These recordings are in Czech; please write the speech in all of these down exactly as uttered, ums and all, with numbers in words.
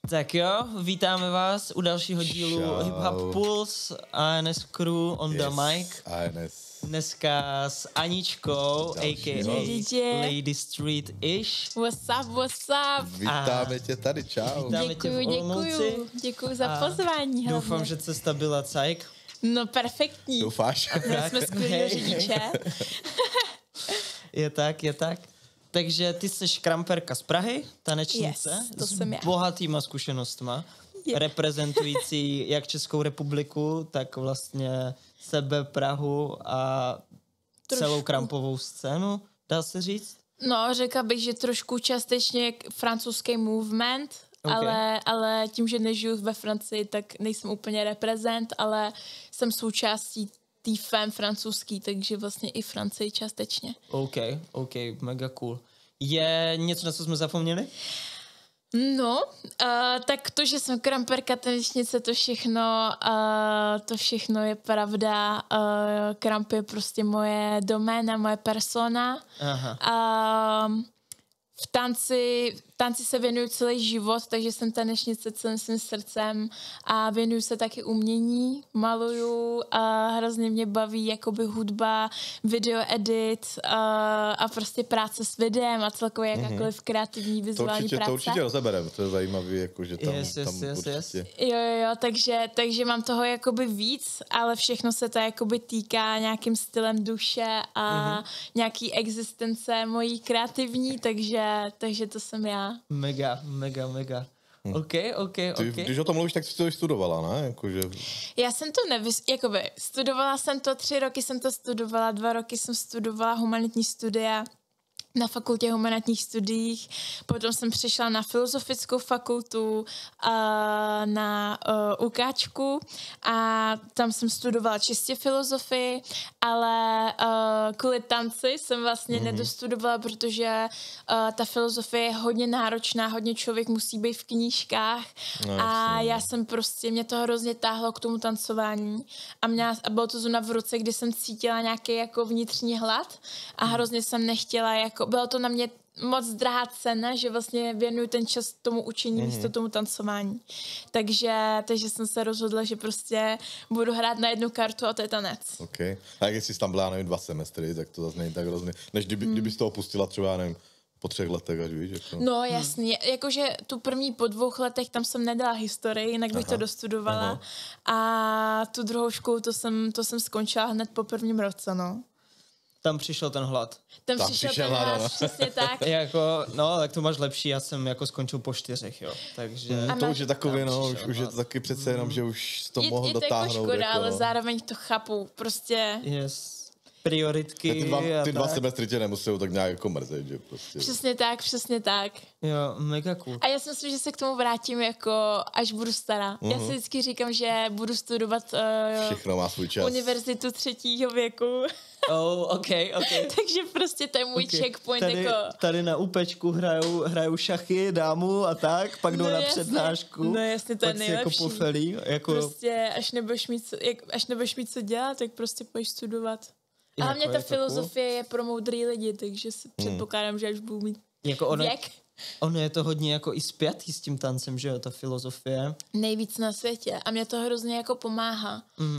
Tak jo, vítáme vás u dalšího dílu Čau. Hip Hop Pulse A N S Crew on yes, the mic. A N S. Dneska s Aničkou, Další a k a. Lady Street Ish. What's up, what's up? Vítáme tě tady, čau. Vítáme tě v Děkuju, Olomouci. děkuju, děkuju za pozvání. Hlavně. Doufám, že cesta byla cajk. No perfektní. Doufáš? My jsme skvělý řidiče. Je tak, je tak. Takže ty jsi kramperka z Prahy, tanečnice, Yes, to s jsem já. bohatýma zkušenostma, Je. reprezentující jak Českou republiku, tak vlastně sebe, Prahu a Trošku. celou krampovou scénu, dá se říct? No, řekla bych, že trošku částečně k- francouzský movement, Ok. ale, ale tím, že nežiju ve Francii, tak nejsem úplně reprezent, ale jsem součástí té fém francouzský, takže vlastně i Francii částečně. OK, OK, mega cool. Je něco, na co jsme zapomněli? No, uh, tak to, že jsem kramperka, tanečnice, to všechno, uh, to všechno je pravda. Uh, kramp je prostě moje doména, moje persona. Aha. Uh, v tanci, v tanci se věnuju celý život, takže jsem tanečnice celým svým srdcem a věnuju se taky umění, maluju a hrozně mě baví jakoby hudba, video edit uh, a prostě práce s videem a celkově jakákoliv kreativní To vizuální určitě, práce. to určitě rozebereme, to je zajímavý, jako, že tam, Yes, yes, tam yes, určitě. yes. Jo, jo, jo, takže, takže mám toho jakoby víc, ale všechno se to jakoby týká nějakým stylem duše a mm-hmm. nějaký existence mojí kreativní, takže, takže to jsem já. Mega, mega, mega. OK, OK, Ty, OK. když o tom mluvíš, tak jsi to studovala, ne? Jakože, Já jsem to nevys... Jakoby, studovala jsem to, tři roky jsem to studovala, dva roky jsem studovala humanitní studia na fakultě humanitních studiích, potom jsem přišla na filozofickou fakultu uh, na uh, UKáčku a tam jsem studovala čistě filozofii, ale uh, kvůli tanci jsem vlastně mm-hmm. nedostudovala, protože uh, ta filozofie je hodně náročná, hodně člověk musí být v knížkách No, a jasně. já jsem prostě, mě to hrozně táhlo k tomu tancování a, měla, a bylo to zrovna v roce, kdy jsem cítila nějaký jako vnitřní hlad a hrozně jsem nechtěla, jako, bylo to na mě moc drahá cena, že vlastně věnuju ten čas tomu učení mm-hmm. místo tomu tancování. Takže, takže jsem se rozhodla, že prostě budu hrát na jednu kartu a to je tanec. OK. A jak jsi tam byla, nevím, dva semestry, tak to zase není tak hrozně. Než kdyby, mm. kdyby z toho pustila třeba, já nevím, po třech letech, až víš, jako. No jasně, jakože tu první po dvou letech tam jsem nedala historii, jinak bych Aha, to dostudovala a tu druhou školu to jsem, to jsem skončila hned po prvním roce, no. Tam přišel ten hlad. Tam, Tam přišel přišel ten hlad, hlas, ano. přesně tak. Jako, no, tak to máš lepší, já jsem jako skončil po čtyřech, jo. Takže... A To máš- už je takový, tam no, už, přišel už je hlad. to taky přece jenom, že už jsi to je, mohl je to jako dotáhnout. škoda, jako, ale no. zároveň to chápu, prostě... Yes. Prioritky Ty dva, a ty dva tak. semestry tě nemusí tak nějak jako mrzet, že prostě. Přesně tak, přesně tak. Jo, mega cool. A já si myslím, že se k tomu vrátím jako až budu stará. Mm-hmm. Já si vždycky říkám, že budu studovat uh, Všechno má svůj čas. univerzitu třetího věku. Oh, OK, OK. Takže prostě to je můj Okay. checkpoint Tady, jako... tady na úpečku hrajou, hrajou šachy, dámu a tak, pak jdou No na jasně. přednášku. No jasně, to je pak si jako nejlepší. pofelí. Jako, Prostě až nebudeš mít co, jak, až nebudeš mít co dělat, tak prostě půjdeš studovat. A Jako hlavně je ta to filozofie je pro moudrý lidi, takže si předpokládám, že až budu mít jako ono, věk ono je to hodně jako i spjatý s tím tancem, že jo, ta filozofie. nejvíc na světě. A mě to hrozně jako pomáhá. Mm. Uh,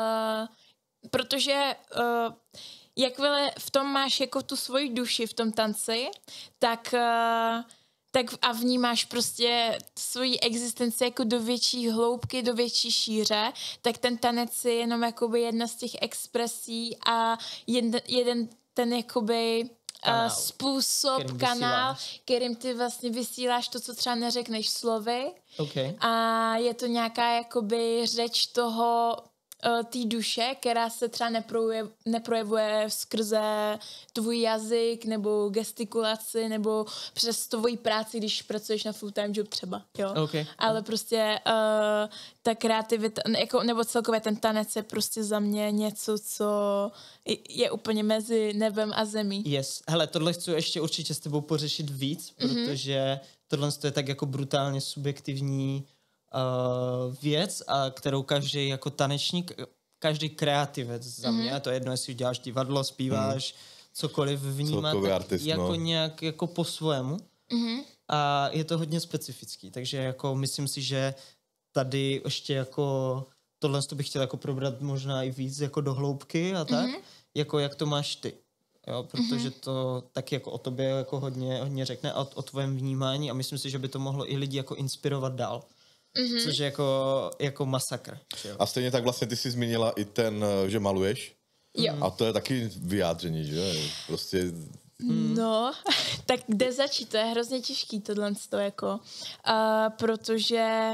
protože uh, jakmile v tom máš jako tu svoji duši v tom tanci, tak, uh, tak a vnímáš prostě svoji existenci jako do větší hloubky, do větší šíře, tak ten tanec je jenom jakoby jedna z těch expresí a jeden, jeden ten jakoby Kanál, uh, způsob, kterým kanál, vysíláš. kterým ty vlastně vysíláš to, co třeba neřekneš slovy, OK. a je to nějaká jakoby řeč toho uh, té duše, která se třeba neprojevuje, neprojevuje skrze tvůj jazyk nebo gestikulaci nebo přes tvoji práci, když pracuješ na full time job třeba, jo. OK. Ale prostě uh, ta kreativita, jako, nebo celkově ten tanec je prostě za mě něco, co je úplně mezi nebem a zemí. Yes. Hele, tohle chci ještě určitě s tebou pořešit víc, Mhm. protože tohle je tak jako brutálně subjektivní uh, věc, a kterou každý jako tanečník, každý kreativec za mě, Mhm. to je jedno, jestli děláš divadlo, zpíváš, cokoliv vnímá, Celkový tak artist, jako no. nějak jako po svému. Mhm. a je to hodně specifický, takže jako myslím si, že tady ještě jako tohle to bych chtěl jako probrat možná i víc jako do hloubky a tak, mm-hmm. jako jak to máš ty. Jo, protože to taky jako o tobě jako hodně, hodně řekne a o, o tvém vnímání a myslím si, že by to mohlo i lidi jako inspirovat dál. Mm-hmm. Což je jako, jako masakr. Jo. A stejně tak vlastně ty jsi zmínila i ten, že maluješ. Jo. A to je taky vyjádření, že? Prostě... No, tak kde začít? To je hrozně těžký tohle, jako, uh, protože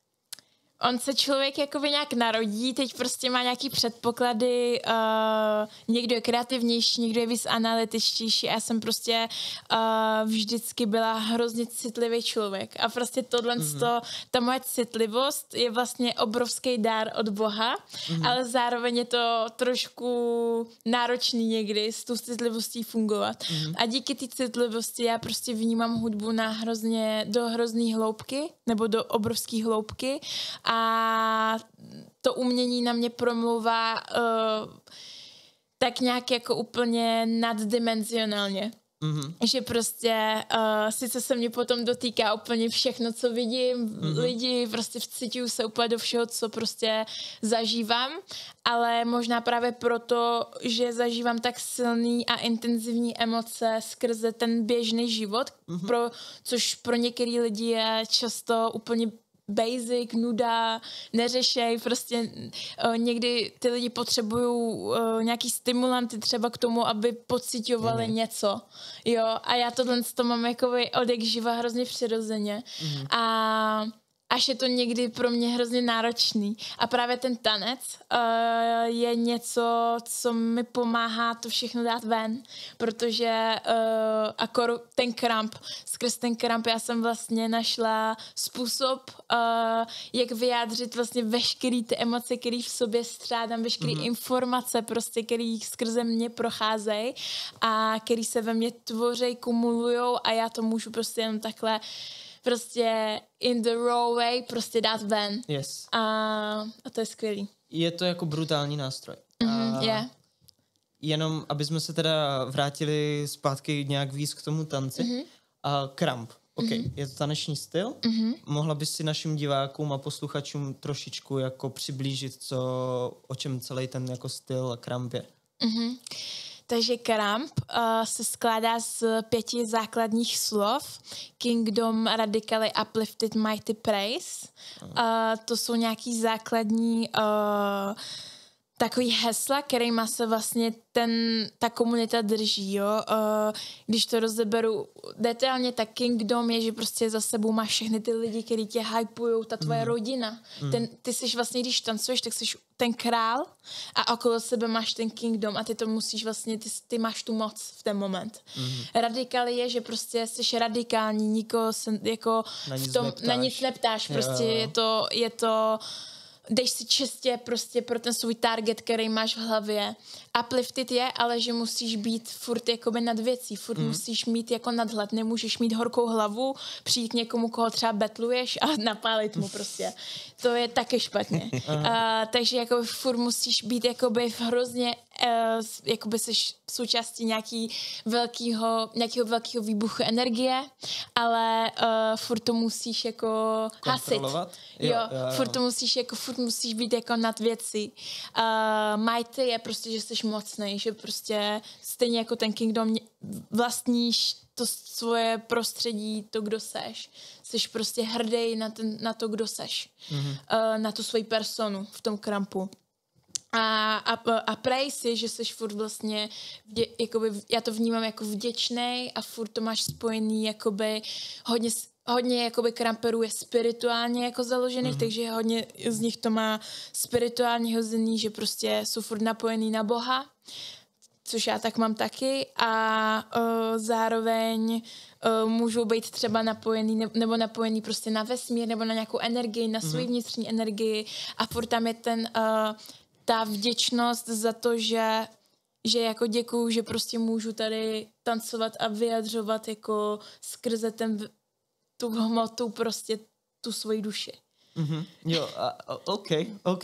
on se člověk jakoby nějak narodí, teď prostě má nějaký předpoklady, uh, někdo je kreativnější, někdo je víc analytičtější a já jsem prostě uh, vždycky byla hrozně citlivý člověk a prostě tohle, mm-hmm. ta moje citlivost je vlastně obrovský dár od Boha, mm-hmm. ale zároveň je to trošku náročný někdy s tou citlivostí fungovat. Mm-hmm. A díky té citlivosti já prostě vnímám hudbu na hrozně, do hrozný hloubky, nebo do obrovský hloubky a to umění na mě promluvá uh, tak nějak jako úplně naddimenzionálně. Mm-hmm. Že prostě uh, sice se mě potom dotýká úplně všechno, co vidím, mm-hmm. lidi, prostě vcituju se úplně do všeho, co prostě zažívám, ale možná právě proto, že zažívám tak silný a intenzivní emoce skrze ten běžný život, mm-hmm. pro, což pro některý lidi je často úplně basic, nuda, neřešej, prostě uh, někdy ty lidi potřebují uh, nějaký stimulanty třeba k tomu, aby pociťovali mm. něco, jo, a já tohle to mám jakoby od jak živa hrozně přirozeně mm. a až je to někdy pro mě hrozně náročný. A právě ten tanec uh, je něco, co mi pomáhá to všechno dát ven, protože uh, akor ten kramp, skrz ten kramp já jsem vlastně našla způsob, uh, jak vyjádřit vlastně veškerý ty emoce, který v sobě střádám, veškerý mm-hmm. informace, prostě, který skrze mě procházejí a který se ve mně tvoří, kumulujou a já to můžu prostě jenom takhle prostě in the raw way prostě dát ven. Yes. A, a to je skvělý. Je to jako brutální nástroj. Mm-hmm, a yeah. Jenom, aby jsme se teda vrátili zpátky nějak víc k tomu tanci. Mm-hmm. A kramp. OK, mm-hmm. je to taneční styl. Mm-hmm. Mohla bys si našim divákům a posluchačům trošičku jako přiblížit, co, o čem celý ten jako styl a kramp je? Mm-hmm. Takže kramp uh, se skládá z pěti základních slov. Kingdom, Radically, Uplifted, Mighty, Praise. Uh, to jsou nějaký základní uh, takový hesla, kterýma se vlastně ten, ta komunita drží, jo. Uh, když to rozeberu detailně, tak Kingdom je, že prostě za sebou máš všechny ty lidi, kteří tě hypujou, ta tvoje mm. rodina. Mm. Ten, ty jsi vlastně, když tancuješ, tak jsi ten král a okolo sebe máš ten Kingdom a ty to musíš vlastně, ty, ty máš tu moc v ten moment. Mm. Radikál je, že prostě jsi radikální, nikoho se jako na nic v tom, neptáš. na nic neptáš, prostě je to, je to jdeš si čistě prostě pro ten svůj target, který máš v hlavě. Uplifted je, ale že musíš být furt jakoby nad věcí, furt mm. musíš mít jako nadhled, nemůžeš mít horkou hlavu, přijít k někomu, koho třeba betluješ a napálit mu prostě. To je taky špatně. uh, takže jako furt musíš být jakoby v hrozně, uh, jakoby jsi součástí nějaký velkýho, nějakého velkého výbuchu energie, ale uh, furt to musíš jako hasit. Jo, jo, jo, jo. furt to musíš jako, furt musíš být jako nad věcí. Uh, mighty je prostě, že jsi mocnej, že prostě stejně jako ten Kingdom vlastníš to svoje prostředí, to, kdo seš. Jsi prostě hrdý na, ten, na to, kdo seš. Mm-hmm. Uh, na tu svoji personu v tom krampu. A, a, a praise je, že jsi furt vlastně, vdě, jakoby, já to vnímám jako vděčnej a furt to máš spojený jakoby hodně hodně jakoby kramperů je spirituálně jako založených, mm-hmm. takže hodně z nich to má spirituálně hozený, že prostě jsou furt napojený na Boha, což já tak mám taky a uh, zároveň uh, můžou být třeba napojený ne, nebo napojený prostě na vesmír nebo na nějakou energii, na svou mm-hmm. vnitřní energii a furt tam je ten, uh, ta vděčnost za to, že že jako děkuju, že prostě můžu tady tancovat a vyjadřovat jako skrze ten tu hmotu, prostě tu svoji duši. Mm-hmm. Jo, a, OK, OK.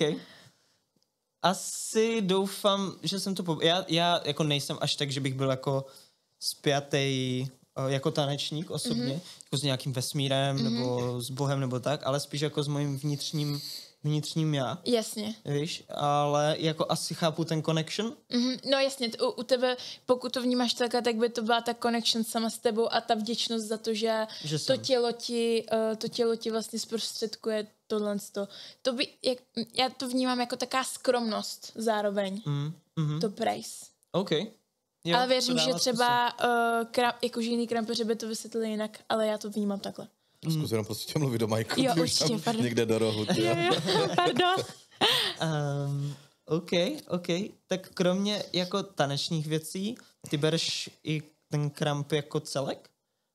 Asi doufám, že jsem to... Po... Já, já jako nejsem až tak, že bych byl jako spjatej uh, jako tanečník osobně, mm-hmm. jako s nějakým vesmírem, mm-hmm. nebo s Bohem, nebo tak, ale spíš jako s mojím vnitřním, vnitřním já. Jasně. Víš, ale jako asi chápu ten connection. Mm-hmm. No jasně, u, u tebe, pokud to vnímáš takhle, tak by to byla ta connection sama s tebou a ta vděčnost za to, že, že to tělo ti, uh, to tělo ti vlastně zprostředkuje tohle. To by, jak, já to vnímám jako taká skromnost zároveň. Mm, mm-hmm. To praise. OK. Jo, ale věřím, že třeba uh, kram, jakože jiný krampeři by to vysvětlili jinak, ale já to vnímám takhle. Zkus jenom prostě tě mluvit do majku, jo, ty určitě, už tam pardon. někde do rohu. Ty. Jo, jo, pardon. um, OK, OK. Tak kromě jako tanečních věcí, ty bereš i ten kramp jako celek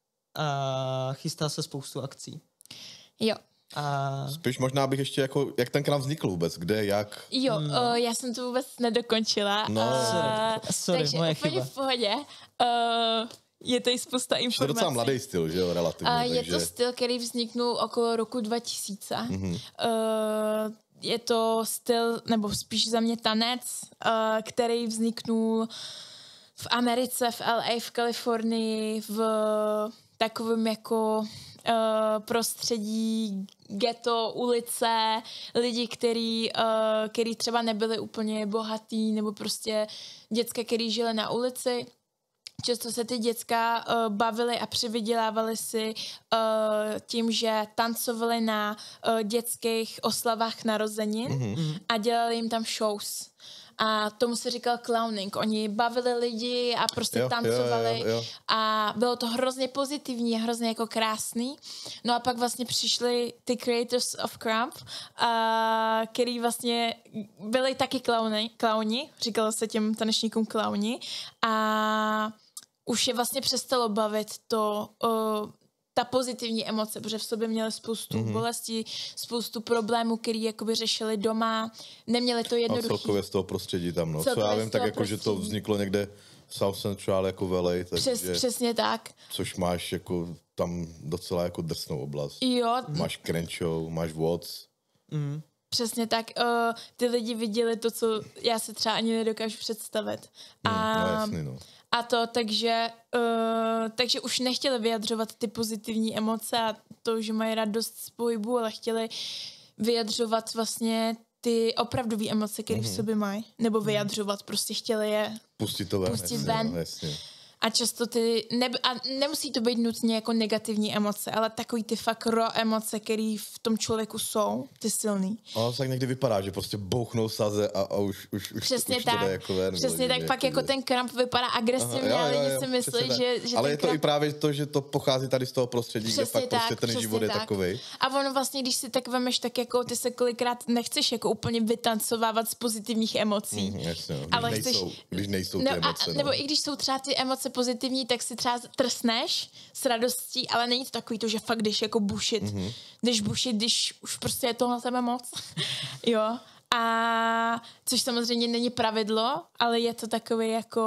a chystá se spoustu akcí. Jo. A... Spíš možná bych ještě jako, jak ten kramp vznikl vůbec, kde, jak? Jo, no. uh, já jsem to vůbec nedokončila. No. Uh, sorry, sorry takže moje úplně chyba. v pohodě. Uh, je tady spousta informací. To je docela mladý styl, že jo, relativně. Uh, takže... Je to styl, který vzniknul okolo roku dva tisíce. Mm-hmm. Uh, je to styl, nebo spíš za mě tanec, uh, který vzniknul v Americe, v L A, v Kalifornii, v takovém jako uh, prostředí ghetto, ulice, lidi, který, uh, který třeba nebyli úplně bohatý, nebo prostě děcka, který žili na ulici. Často se ty děcka uh, bavily a přivydělávali si uh, tím, že tancovali na uh, dětských oslavách narozenin mm-hmm. a dělali jim tam shows. A tomu se říkal clowning. Oni bavili lidi a prostě jo, tancovali jo, jo, jo. a bylo to hrozně pozitivní a hrozně jako krásný. No a pak vlastně přišli ty creators of Kramp, uh, který vlastně byli taky klauni, klauni, říkalo se těm tanečníkům klauni a už je vlastně přestalo bavit to, uh, ta pozitivní emoce, protože v sobě měli spoustu mm-hmm. bolestí, spoustu problémů, který jakoby řešili doma, neměli to jednoduchý. A celkově z toho prostředí tam, no. Celkově Co já vím, tak jako, prostředí. že to vzniklo někde v South Central jako v L A, takže, Přes, přesně tak. což máš jako tam docela jako drsnou oblast. Jo. Máš Crenshaw, máš Watts. Mm. Přesně tak. Uh, ty lidi viděli to, co já si třeba ani nedokážu představit. A, Mm, no jasný, no. a to, takže, uh, takže už nechtěli vyjadřovat ty pozitivní emoce a to, že mají radost z pohybu, ale chtěli vyjadřovat vlastně ty opravdové emoce, které mm-hmm. v sobě mají. Nebo vyjadřovat, prostě chtěli je Pustit to ven. pustit jasně, ven. No, jasně. A často ty, ne, a nemusí to být nutně jako negativní emoce, ale takový ty fakt raw emoce, které v tom člověku jsou, ty silný. Ono tak někdy vypadá, že prostě bouchnou saze a, a už, už, už, Přesně už tak, to jde jako ven. přesně tak, pak jako ten kramp vypadá agresivně, Aha, ale jo, jo, lidi jo, si myslí, přesně že, že ale ten je to kramp... i právě to, že to pochází tady z toho prostředí, Přesně kde fakt tak, prostě ten přesně život je tak. takovej. A ono vlastně, když si tak vemeš, tak jako ty se kolikrát nechceš jako úplně vytancovávat z pozitivních emocí. Mm, jasně, no. Když, Ale nejsou, chceš- když nejsou ty No, emoce. a, no. nebo i když jsou třeba ty emoce pozitivní, tak si třeba trsneš s radostí, ale není to takový to, že fakt jdeš jako bušit. Mm-hmm. Jdeš bušit, když už prostě je to na tebe moc. Jo. A což samozřejmě není pravidlo, ale je to takový jako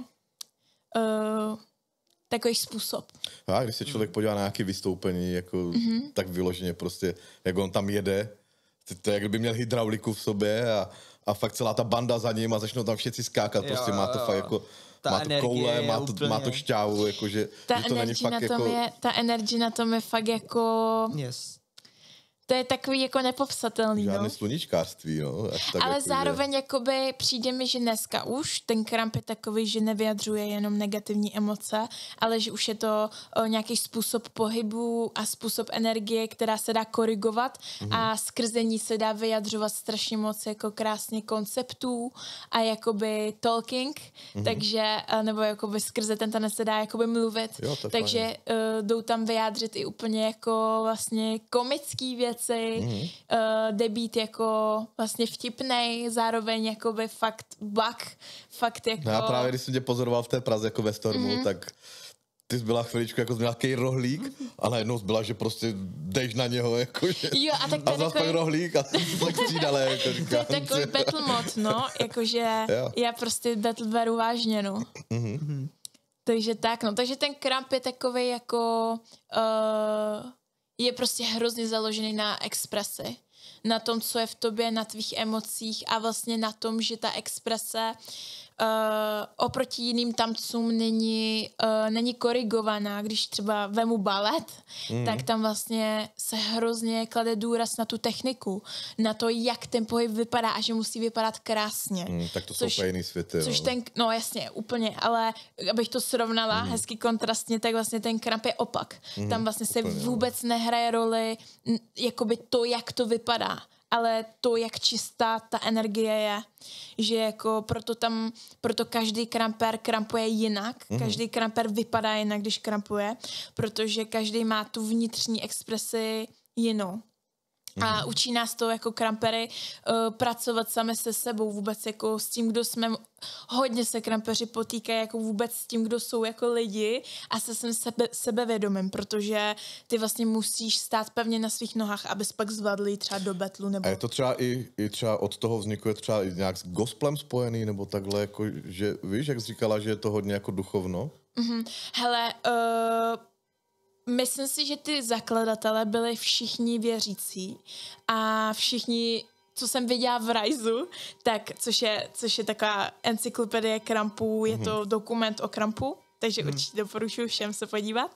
uh, takový způsob. A když se člověk podívá na nějaké vystoupení, jako, mm-hmm. tak vyloženě prostě, jak on tam jede, to, to jak kdyby měl hydrauliku v sobě a, a fakt celá ta banda za ním a začnou tam všichni skákat, Jo, prostě má to jo. fakt jako, Ta má to energie koule, je má to, úplně- má to šťávu, jakože, Ta že to není energie na fakt tom jako... je, ta energie na tom je fakt jako, Yes. to je takový jako nepopsatelný, Žádné no. sluníčkářství, no. Až tak Ale jako, zároveň jakoby přijde mi, že dneska už ten kramp je takový, že nevyjadřuje jenom negativní emoce, ale že už je to o, nějaký způsob pohybu a způsob energie, která se dá korigovat mm-hmm. a skrze ní se dá vyjadřovat strašně moc jako krásně konceptů a jakoby talking, mm-hmm. takže, nebo jakoby skrze ten tanec se dá jakoby mluvit, Jo, to je takže uh, jdou tam vyjádřit i úplně jako vlastně komický věci, mm-hmm. uh, jde být jako vlastně vtipnej, zároveň jakoby fakt bak, fakt jako... No já právě, když jsem tě pozoroval v té Praze jako ve Stormu, mm-hmm. tak ty jsi byla chviličku jako nějaký rohlík a najednou jsi byla, že prostě jdeš na něho jako, že... Jo, a tak to a je zase takový... pak rohlík a tak střídale, jako To je říkám. takový battle mod, no, jakože Jo. já prostě battle beru vážně, no. Mm-hmm. Takže tak, no, takže ten kramp je takový jako... Uh, je prostě hrozně založený na expresi. Na tom, co je v tobě, na tvých emocích a vlastně na tom, že ta exprese uh, oproti jiným tancům není, uh, není korigovaná. Když třeba vemu balet, mm. tak tam vlastně se hrozně klade důraz na tu techniku, na to, jak ten pohyb vypadá a že musí vypadat krásně. Mm, tak to což, jsou jiný světy. Což no. ten, no jasně, úplně, ale abych to srovnala mm. hezky kontrastně, tak vlastně ten kramp je opak. Mm, tam vlastně se úplně, vůbec no. nehraje roli jakoby to, jak to vypadá, ale to, jak čistá ta energie je, že jako proto tam, proto každý kramper krampuje jinak, mm-hmm. každý kramper vypadá jinak, když krampuje, protože každý má tu vnitřní expresi jinou. A učí nás to jako krampery uh, pracovat sami se sebou, vůbec jako s tím, kdo jsme, hodně se krampeři potýkají jako vůbec s tím, kdo jsou jako lidi a se jsem sebe, sebevědomým, protože ty vlastně musíš stát pevně na svých nohách, abys pak zvládl jít třeba do betlu. Nebo... A je to třeba i, i třeba od toho vznikuje třeba i nějak s gospelem spojený, nebo takhle, jako, že víš, jak jsi říkala, že je to hodně jako duchovno? Mm-hmm. Hele, uh, myslím si, že ty zakladatelé byli všichni věřící a všichni, co jsem viděla v Riseu, tak, což je, což je taková encyklopedie krampů, je to dokument o krampu, takže mm. určitě doporučuji všem se podívat,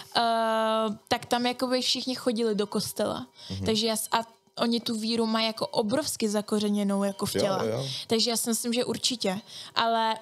uh, tak tam jakoby všichni chodili do kostela. Mm. Takže já, a oni tu víru mají jako obrovsky zakořeněnou jako v těla. Jo, jo. Takže já si myslím, že určitě. Ale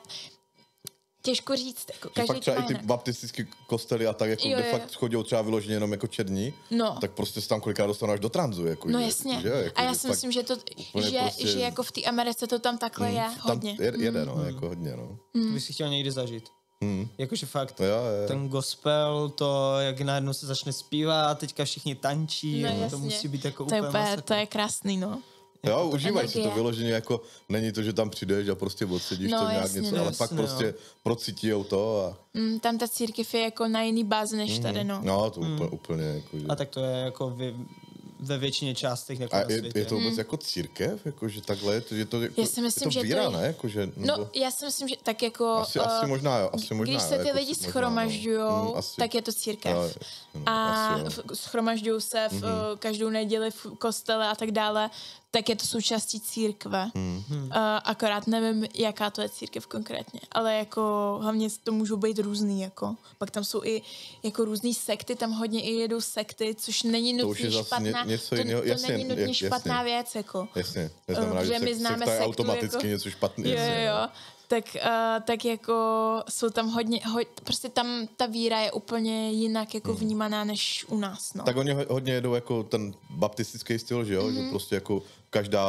těžko říct. Jako každý fakt třeba i ty baptistické kostely a tak, jako jo, kde jo. fakt chodí třeba vyloženě jenom jako černí, no. tak prostě se tam kolikrát dostanou až do tranzu. Jako, no že, jasně. Že, jako, a já že si myslím, že, to, že, prostě... že jako v té Americe to tam takhle mm, je hodně. Tam jede, mm. no, jako hodně, no. Mm. To bych si chtěl někdy zažít. Hmm. Jakože fakt, jo, jo. ten gospel, to, jak najednou se začne zpívat a teďka všichni tančí, no, to musí být jako to úplně úplně, to je krásný, no. Jo, užívaj si to vyloženě, jako není to, že tam přijdeš a prostě odsedíš no, to nějak jasně, něco, no, ale jasně, fakt no. prostě procítijou to a... Mm, tam ta církev je jako na jiný bázi než mm-hmm. tady, no. No, to mm. úplně, úplně jako, že... A tak to je jako vy, ve většině částech jako a na je, světě. je to vůbec mm. jako církev? Jako, že takhle? Je to, jako, já si myslím, je to že víra, to je... ne? Jako, že, nebo... No, já si myslím, že tak jako... Asi, uh, asi možná, jo. Asi možná, když se ty jako lidi schromažďujou, no. mm, tak je to církev. Jo, no, a schromažďují se v mm-hmm. každou neděli v kostele a tak dále, tak je to součástí církve. Mm-hmm. Uh, akorát nevím, jaká to je církev konkrétně, ale jako hlavně to můžou být různý, jako. Pak tam jsou i jako různý sekty, tam hodně i jedou sekty, což není nutně špatná, ně, to, to jasně, není nutně jasně, špatná jasně. věc, jako. Jasně, neznamená, uh, že my známe sekta je sektu, automaticky jako, něco špatný. Jo, jasně, jo, tak, uh, tak jako jsou tam hodně, ho, prostě tam ta víra je úplně jinak jako hmm. vnímaná než u nás, no. Tak oni hodně jedou jako ten baptistický styl, že jo, mm-hmm. že prostě jako každá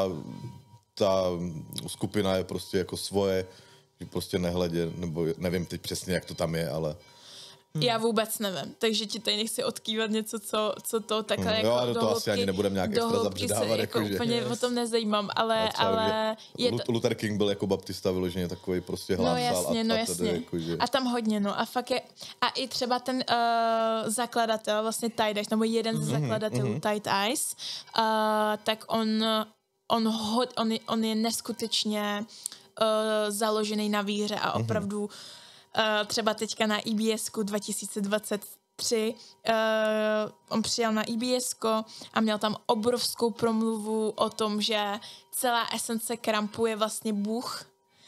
ta skupina je prostě jako svoje, že prostě nehledě, nebo nevím teď přesně, jak to tam je, ale... Hmm. Já vůbec nevím, takže ti tady nechci odkývat něco, co, co to takhle hmm. jako jo, do do toho hloubky, asi ani nebudem nějak extra zabředávat. Jako jako, úplně že... o tom nezajímám, ale... ale je to... Luther King byl jako baptista vyloženě takový prostě hlásal. No jasně, a, no a jasně. Jako, že... A tam hodně, no. A fakt je... A i třeba ten uh, zakladatel, vlastně Tide Eyes, nebo jeden z zakladatelů mm-hmm. Tide Eyes, uh, tak on, on, ho, on, je, on je neskutečně uh, založený na víře a opravdu mm-hmm. Uh, třeba teďka na I B S ku dva tisíce dvacet tři uh, on přijel na I B S ko a měl tam obrovskou promluvu o tom, že celá esence krampu je vlastně Bůh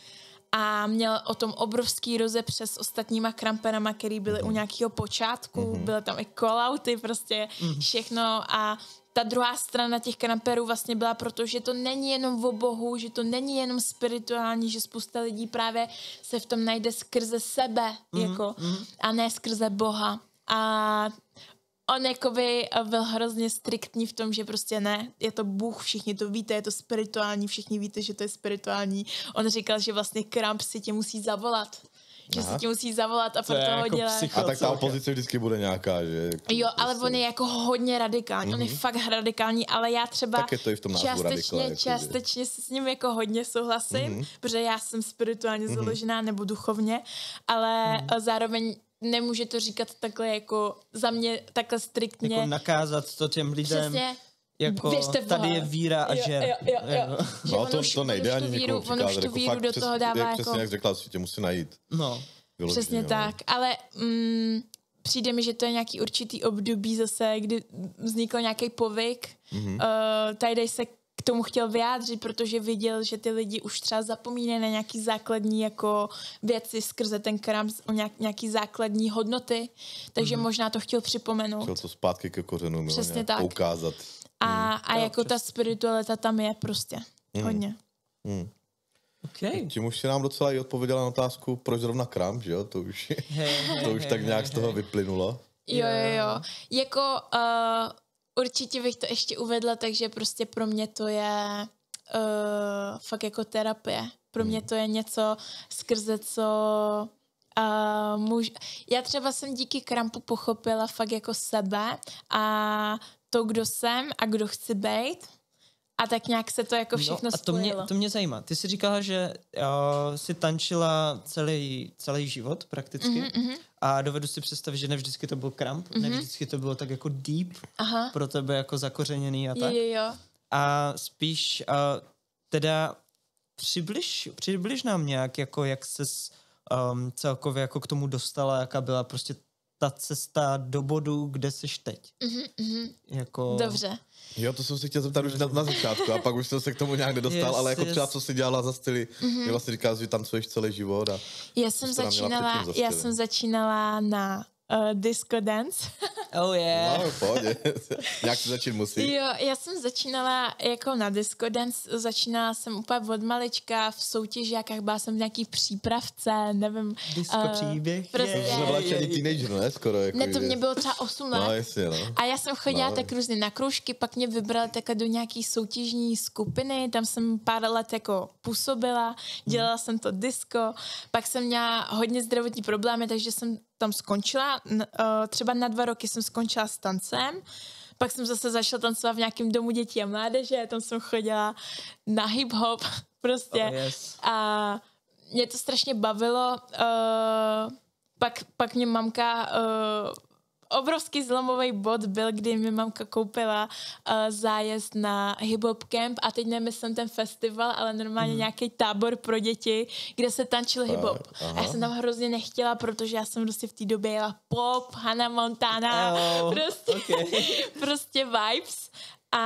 a měl o tom obrovský rozepřes s ostatníma kramperama, který byli mm-hmm. u nějakého počátku, mm-hmm. byly tam i callouty, prostě mm-hmm. všechno a ta druhá strana těch kramperů vlastně byla proto, že to není jenom o Bohu, že to není jenom spirituální, že spousta lidí právě se v tom najde skrze sebe, mm-hmm. jako, a ne skrze Boha. A on jakoby byl hrozně striktní v tom, že prostě ne, je to Bůh, všichni to víte, je to spirituální, všichni víte, že to je spirituální. On říkal, že vlastně kramp si tě musí zavolat. Že si tě musí zavolat a proto ho dělat. A tak ta opozice vždycky bude nějaká, že? Jo, ale on je jako hodně radikální. Mm-hmm. On je fakt radikální, ale já třeba tak je to i v tom částečně, radikál, částečně se s ním jako hodně souhlasím, mm-hmm. protože já jsem spirituálně mm-hmm. založená nebo duchovně, ale mm-hmm. zároveň nemůže to říkat takhle jako za mě takhle striktně. Jako nakázat to těm lidem. Přesně. Jako tady je víra a žer. Jo, jo, jo, jo. No to, to nejde ani někomu přikázat. On už tu víru do toho dává jak, jako... Přesně jak řekla, si tě musí najít. No. Vyloženě, přesně no. tak, ale mm, přijde mi, že to je nějaký určitý období zase, kdy vznikl nějaký povyk Mm-hmm. Uh, Tie-Dye se k tomu chtěl vyjádřit, protože viděl, že ty lidi už třeba zapomínají na nějaký základní jako věci skrze ten kramp, o nějak, nějaký základní hodnoty, takže mm-hmm. možná to chtěl připomenout. Chtěl to zpátky ke kořenům, přesně tak. poukázat. A, mm. a jo, jako přesně. ta spiritualita tam je prostě mm. hodně. Mm. Okay. Tím už si nám docela i odpověděla na otázku, proč zrovna kramp, že jo? To už, to už tak nějak z toho vyplynulo. Jo, jo, jo. Jako uh, určitě bych to ještě uvedla, takže prostě pro mě to je uh, fakt jako terapie. Pro mě to je něco, skrze co uh, můž... Já třeba jsem díky krampu pochopila fakt jako sebe a to, kdo jsem a kdo chci být. A tak nějak se to jako všechno no, a to mě, spojilo. to mě zajímá. Ty jsi říkala, že uh, jsi tančila celý, celý život prakticky mm-hmm. a dovedu si představit, že ne vždycky to byl kramp, mm-hmm. ne vždycky to bylo tak jako deep Aha. pro tebe jako zakořeněný a tak. Jo, jo. A spíš uh, teda přibliž, přibliž nám nějak, jako jak ses um, celkově jako k tomu dostala, jaká byla prostě ta cesta do bodu, kde seš teď. Mm-hmm. Jako... Dobře. Jo, to jsem si chtěl zeptat už na, na začátku a pak už jsem se k tomu nějak nedostal, yes, ale jako yes. třeba co jsi dělala za styly, mm-hmm. mě vlastně říkáš, že tancuješ celý život a... Já jsem začínala, já jsem začínala na uh, disco dance. Oh yeah. No, pohodě. Nějak se začít musí. Jo, já jsem začínala jako na disco dance, začínala jsem úplně od malička v soutěžákách, byla jsem v nějaký přípravce, nevím. Disco uh, příběh. Prostě... To byla ani teenager, ne? Skoro. Jako ne, to mě bylo třeba osm let. No, jasně, no. A já jsem chodila no. tak různě na kroužky, pak mě vybrali takhle do nějaký soutěžní skupiny, tam jsem pár let jako působila, dělala hmm. jsem to disco, pak jsem měla hodně zdravotní problémy, takže jsem tam skončila, třeba na dva roky jsem skončila s tancem, pak jsem zase začala tancovat v nějakém domu dětí a mládeže, tam jsem chodila na hip-hop prostě oh, yes. a mě to strašně bavilo, uh, pak, pak mě mamka, uh, obrovský zlomový bod byl, kdy mi mamka koupila uh, zájezd na hip-hop camp a teď nemyslím ten festival, ale normálně hmm. nějaký tábor pro děti, kde se tančil hip-hop. A já jsem tam hrozně nechtěla, protože já jsem prostě v té době jela pop, Hannah Montana, oh, prostě, okay. prostě vibes. A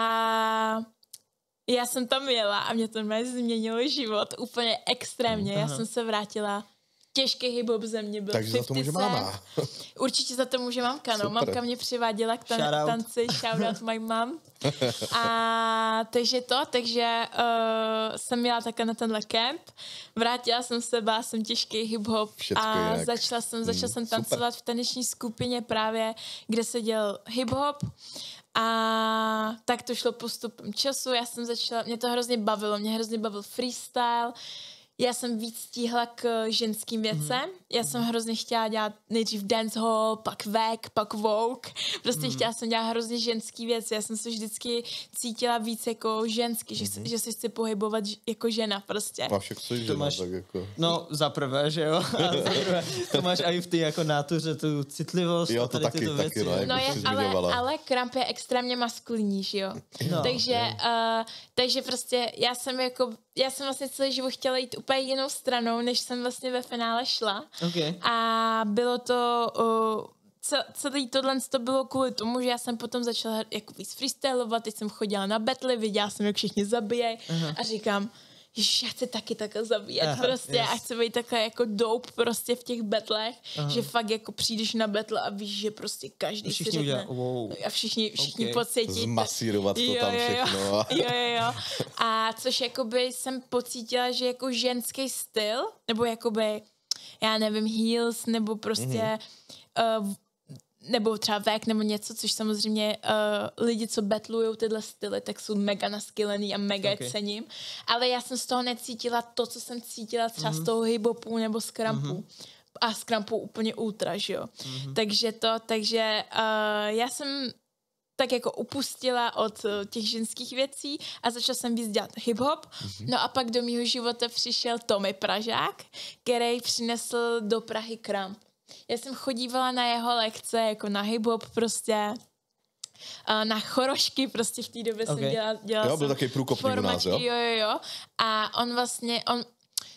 já jsem tam jela a mě to změnilo život úplně extrémně. Aha. Já jsem se vrátila těžký hip-hop ze mě byl. Takže za to může máma. Určitě za to může mamka, no. Super. Mamka mě přiváděla k tan- shout tanci, shout out my mom. A takže to, takže uh, jsem jela takhle na tenhle kemp, vrátila jsem se, byla jsem těžký hip-hop a jinak. začala jsem, začala hmm, jsem tancovat super. v taneční skupině právě, kde se dělal hip-hop. A tak to šlo postupem času, já jsem začala, mě to hrozně bavilo, mě hrozně bavil freestyle, já jsem víc stíhla k ženským věcem. Mm. Já jsem hrozně chtěla dělat nejdřív dancehall, pak vek, pak vogue. Prostě mm. chtěla jsem dělat hrozně ženský věci. Já jsem se vždycky cítila víc jako ženský, mm. že, že se chci pohybovat jako žena prostě. A však jsi žena, máš, tak jako... No, zaprvé, že jo? Zaprvé, to máš i v ty jako nátuře tu citlivost. Jo, to taky, tyto taky, věci. no, no je, ale, ale kramp je extrémně maskulinní, že jo? No, takže, uh, takže prostě já jsem jako, já jsem vlastně celý život chtěla jít úplně jinou stranou, než jsem vlastně ve finále šla. Okay. A bylo to... Uh, celý tohle to bylo kvůli tomu, že já jsem potom začala jako víc freestylovat, teď jsem chodila na battle, viděla jsem, jak všichni zabíjejí uh-huh. a říkám, ježiš, já chci taky takhle zabíjet Aha, prostě yes. a chci být takhle jako dope prostě v těch battlech, Aha. že fakt jako přijdeš na battle a víš, že prostě každý všichni si řekne udělá, wow. a všichni, všichni okay. pocítí. Zmasírovat to jo, tam jo, všechno. Jo, jo, jo. A což jakoby jsem pocítila, že jako ženský styl, nebo jakoby, já nevím, heels, nebo prostě mm-hmm. uh, nebo třeba vek, nebo něco, což samozřejmě uh, lidi, co battlujou tyhle styly, tak jsou mega naskylený a mega okay. cením. Ale já jsem z toho necítila to, co jsem cítila třeba mm-hmm. z toho hip-hopu nebo z krampu. Mm-hmm. A z krampu úplně ultra, že jo. Mm-hmm. Takže to, takže uh, já jsem tak jako upustila od uh, těch ženských věcí a začala jsem víc dělat hip-hop. Mm-hmm. No a pak do mýho života přišel Tommy Pražák, který přinesl do Prahy kramp. Já jsem chodívala na jeho lekce, jako na hip-hop prostě, na chorošky, prostě v té době okay. jsem dělala, dělala jo, byl takový průkopník u nás, jo? Jo, jo, jo. A on vlastně, on,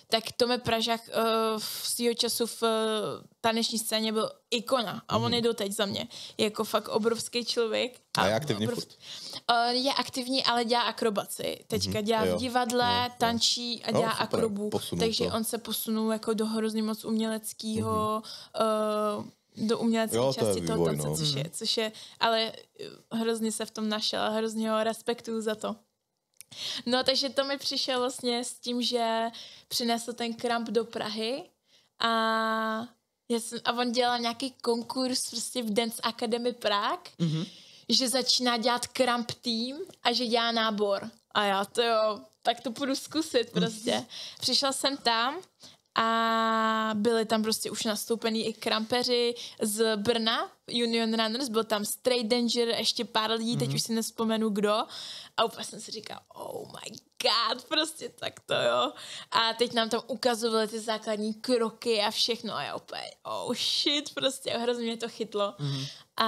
tak Tome Pražák uh, v svýho času v uh, taneční scéně byl ikona a on mm. je doteď za mě. Je jako fakt obrovský člověk. A, a je aktivní obrov... furt? Uh, je aktivní, ale dělá akrobaci. Teďka dělá mm. v divadle, jo, tančí a dělá no, akrobu. Takže to. On se posunul jako do hrozně moc uměleckého mm. uh, do umělecké jo, části to toho tance, no. což, je, což je, ale hrozně se v tom našel a hrozně ho respektuju za to. No, takže to mi přišel vlastně s tím, že přinesl ten Kramp do Prahy a, já jsem, a on dělal nějaký konkurs prostě v Dance Academy Prague, mm-hmm. že začíná dělat Kramp tým a že dělá nábor. A já to jo, tak to půjdu zkusit prostě. Přišel jsem tam a byli tam prostě už nastoupení i krampeři z Brna, Union Runners, byl tam Straight Danger, ještě pár lidí, mm-hmm. teď už si nespomenu kdo. A úplně jsem si říkal, oh my god, prostě tak to jo. A teď nám tam ukazovali ty základní kroky a všechno a já úplně, oh shit, prostě hrozně mě to chytlo. Mm-hmm. A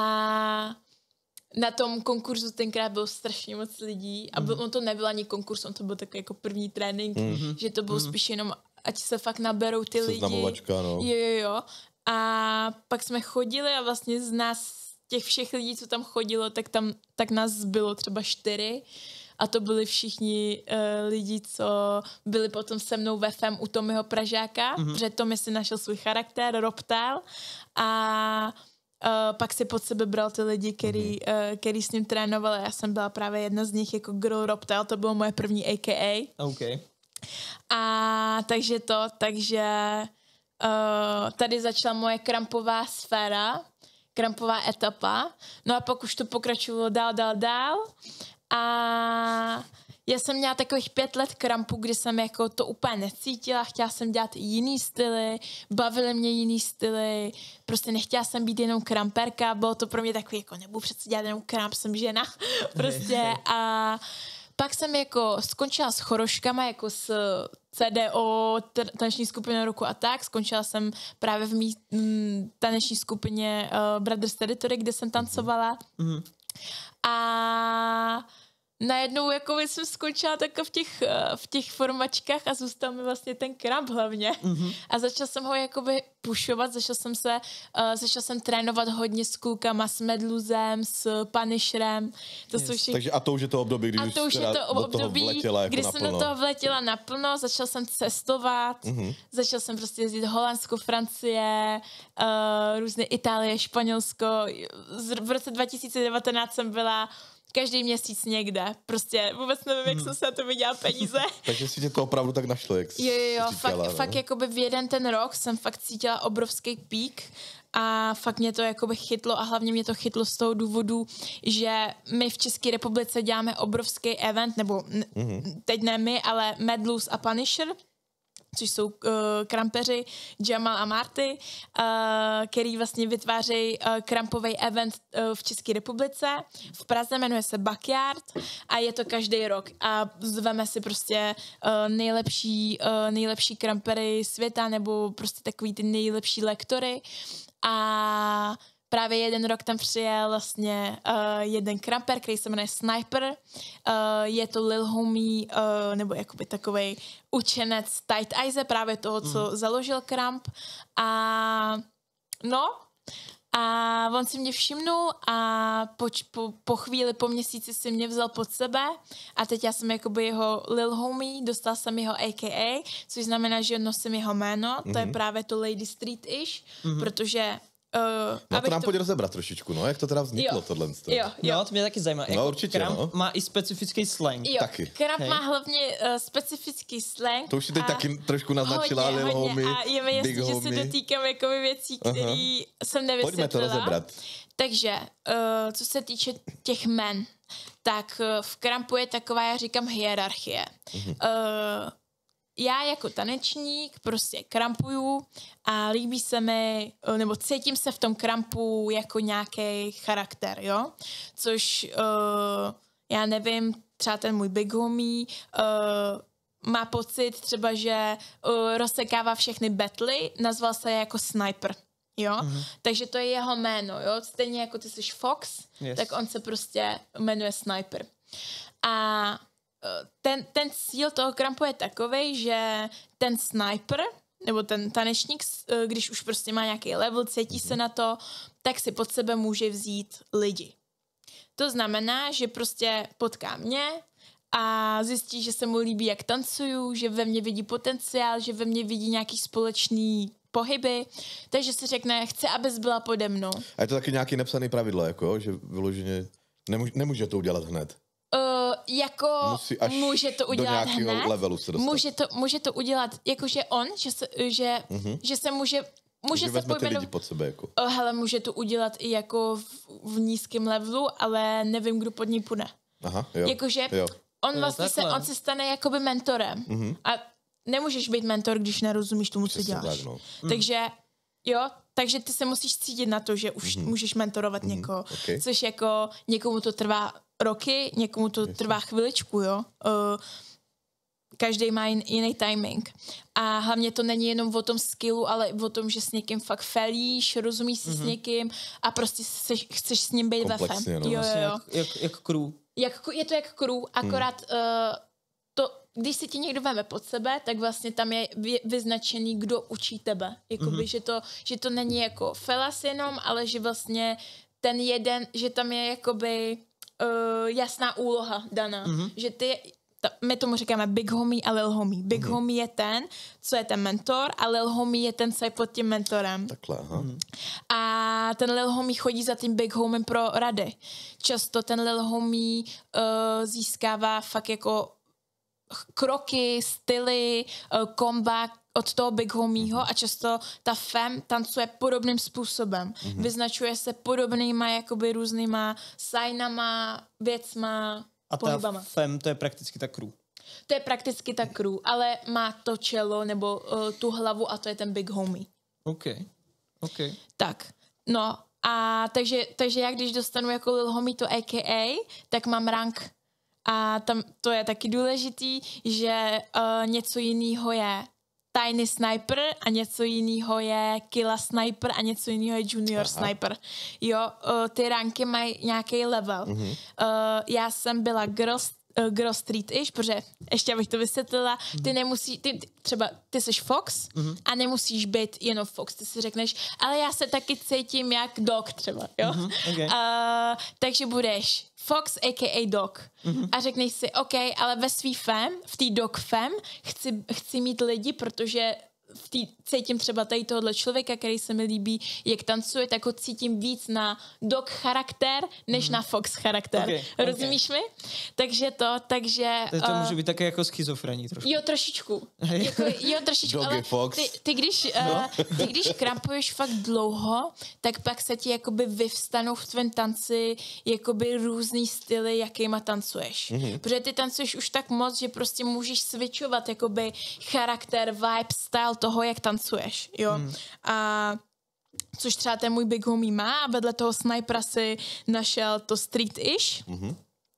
na tom konkurzu tenkrát bylo strašně moc lidí a byl, mm-hmm. on to nebyl ani konkurs, on to byl takový jako první trénink, mm-hmm. že to bylo mm-hmm. spíš jenom ať se fakt naberou ty lidi. Seznamovačka, no. Jo, jo, jo. A pak jsme chodili a vlastně z nás, těch všech lidí, co tam chodilo, tak tam, tak nás bylo třeba čtyři. A to byli všichni uh, lidi, co byli potom se mnou ve F E M u Tomyho Pražáka, mm-hmm. protože Tommy si našel svůj charakter, Roptal. A uh, pak si pod sebe bral ty lidi, který, mm-hmm. uh, který s ním trénovali. Já jsem byla právě jedna z nich jako girl Roptal, to bylo moje první A K A. Okay. A takže to, takže uh, tady začala moje krampová sféra, krampová etapa. No a pak už to pokračovalo dál, dál, dál. A já jsem měla takových pět let krampu, kdy jsem jako to úplně necítila, chtěla jsem dělat jiný styly, bavily mě jiný styly, prostě nechtěla jsem být jenom kramperka, bylo to pro mě takový, jako nebudu přece dělat jenom kramp, jsem žena, prostě a pak jsem jako skončila s choroškama, jako s C D O, taneční skupinou roku a tak. Skončila jsem právě v mý m, taneční skupině uh, Brothers Territory, kde jsem tancovala. Mm-hmm. A najednou jako jsem skončila tak v těch, v těch formačkách a zůstal mi vlastně ten Kramp hlavně. Mm-hmm. A začal jsem ho jakoby pušovat, začal jsem se, uh, začal jsem trénovat hodně s klukama, s Medluzem, s Punisherem. To yes. jsou všichni... Takže a to už je to období, kdy a to už je to období, vletěla jako kdy naplno. jsem do toho vletěla naplno, začal jsem cestovat, mm-hmm. začal jsem prostě jezdit Holandsko, Francie, uh, různé Itálie, Španělsko. V roce dva tisíce devatenáct jsem byla každý měsíc někde. Prostě vůbec nevím, jak hmm. jsem se na to vydělala peníze. Takže si tě to opravdu tak našlo, jak jsi Jo, jo, jo, říkala, fakt, no? fakt jakoby v jeden ten rok jsem fakt cítila obrovský pík a fakt mě to jakoby chytlo a hlavně mě to chytlo z toho důvodu, že my v České republice děláme obrovský event, nebo mm-hmm. teď ne my, ale Medluz a Punisher, což jsou uh, krampeři Jamal a Marty, uh, který vlastně vytvářejí uh, krampový event uh, v České republice. V Praze jmenuje se Backyard a je to každý rok. A zveme si prostě uh, nejlepší, uh, nejlepší krampery světa nebo prostě takový ty nejlepší lektory. A právě jeden rok tam přijel vlastně uh, jeden kramper, který se jmenuje Sniper. Uh, je to Lil Homie, uh, nebo jakoby takovej učenec Tight Eyese, právě toho, co mm. založil Kramp. A no, a on si mě všimnul a po, po, po chvíli, po měsíci si mě vzal pod sebe a teď já jsem jakoby jeho Lil Homie, dostal jsem jeho A K A, což znamená, že nosím jeho jméno, mm-hmm. to je právě to Lady Street-ish, mm-hmm. protože Uh, no to nám to... pojď rozebrat trošičku, no, jak to teda vzniklo, tohle. Jo, jo. No, to mě taky zajímá. No, jako určitě, Kramp no. má i specifický slang. Jo, taky. Kramp má hlavně uh, specifický slang. To už si teď a... taky trošku naznačila, hodně, Lil hodně. Homie, A je mi jasný, že homie. se dotýkám jakoby věcí, které jsem nevysvětlila. Pojďme to rozebrat. Takže, uh, co se týče těch men, tak uh, v Krampu je taková, já říkám, hierarchie. Uh-huh. Uh, Já jako tanečník prostě krampuju a líbí se mi, nebo cítím se v tom krampu jako nějaký charakter, jo? Což uh, já nevím, třeba ten můj Big Homie uh, má pocit třeba, že uh, rozsekává všechny battle, nazval se jako Sniper, jo? Mm-hmm. Takže to je jeho jméno, jo? Stejně jako ty jsi Fox, yes. tak on se prostě jmenuje Sniper. A ten, ten cíl toho krampu je takovej, že ten sniper, nebo ten tanečník, když už prostě má nějaký level, cítí se na to, tak si pod sebe může vzít lidi. To znamená, že prostě potká mě a zjistí, že se mu líbí, jak tancuju, že ve mně vidí potenciál, že ve mně vidí nějaký společný pohyby, takže si řekne, chce, abys byla pode mnou. A je to taky nějaký nepsaný pravidlo, jako, že vyloženě nemůže, nemůže to udělat hned. Uh, jako Musí až může to udělat do hned, levelu se dostat. může to, může to udělat, jakože on, že se, že, uh-huh. že se může, může že se vezme ty pojmenovat, lidi pod sebe, jako. uh, hele, může to udělat i jako v, v nízkém levelu, ale nevím, kdo pod ní půjde. Aha, jo. Jakože jo. on Jo, vlastně se, on se stane jakoby mentorem. Uh-huh. A nemůžeš být mentor, když nerozumíš tomu, co děláš. Tak, no. Takže jo, takže ty se musíš cítit na to, že už mm-hmm. můžeš mentorovat mm-hmm. někoho. Okay. Což jako někomu to trvá roky, někomu to trvá chviličku, jo. Uh, každý má jin, jiný timing. A hlavně to není jenom o tom skillu, ale o tom, že s někým fakt felíš, rozumíš si mm-hmm. s někým a prostě seš, chceš s ním být ve fem. No. Jo, jo, jo. Jak, jak, jak crew. Jak, je to jak crew, akorát hmm. uh, to, když si ti někdo veme pod sebe, tak vlastně tam je vy, vyznačený, kdo učí tebe. Jakoby, mm-hmm. že, to, že to není jako felas jenom, ale že vlastně ten jeden, že tam je jakoby uh, jasná úloha daná. Mm-hmm. Že ty, ta, my tomu říkáme big homie a lil homie. Big mm-hmm. homie je ten, co je ten mentor a lil homie je ten, co je pod tím mentorem. Takhle, aha. Mm-hmm. A ten lil homie chodí za tím big homiem pro rady. Často ten lil homie uh, získává fakt jako kroky, styly, komba od toho big homieho a často ta fem tancuje podobným způsobem. Mm-hmm. Vyznačuje se podobnýma jakoby různýma signama, věcma, a pohybama. A ta fem, to je prakticky ta crew. To je prakticky ta crew, ale má to čelo nebo uh, tu hlavu a to je ten big homie. OK. OK. Tak, no a takže, takže já když dostanu jako lil homie to A K A, tak mám rank. A tam to je taky důležitý, že uh, něco jiného je Tiny Sniper a něco jiného je Killa Sniper a něco jiného je Junior Aha. Sniper. Jo, uh, ty ranky mají nějaký level. Mm-hmm. Uh, já jsem byla girl, uh, girl street-ish, protože ještě abych to vysvětlila, mm-hmm. ty nemusí, ty, třeba ty jsi Fox mm-hmm. a nemusíš být jenom Fox, ty si řekneš, ale já se taky cítím jak dog třeba, jo. Mm-hmm. Okay. Uh, takže budeš Fox a k a. Dog. Mm-hmm. A řekneš si, OK, ale ve svý fem, v té dog fem, chci, chci mít lidi, protože v tý, cítím třeba tady tohohle člověka, který se mi líbí, jak tancuje, tak ho cítím víc na dog charakter, než mm-hmm. na Fox charakter. Okay, rozumíš okay. mi? Takže to, takže... To, to uh, může být také jako schizofrení trošku. Jo, trošičku. jako, jo, trošičku, ale ty, ty, když, no. uh, ty když krampuješ fakt dlouho, tak pak se ti jakoby vyvstanou v tvém tanci jakoby různý styly, jakýma tancuješ. Mm-hmm. Protože ty tancuješ už tak moc, že prostě můžeš switchovat jakoby charakter, vibe, style toho, jak tancuješ, jo. Mm. A což třeba ten můj big homie má a vedle toho snipera si našel to street-ish. Mm-hmm.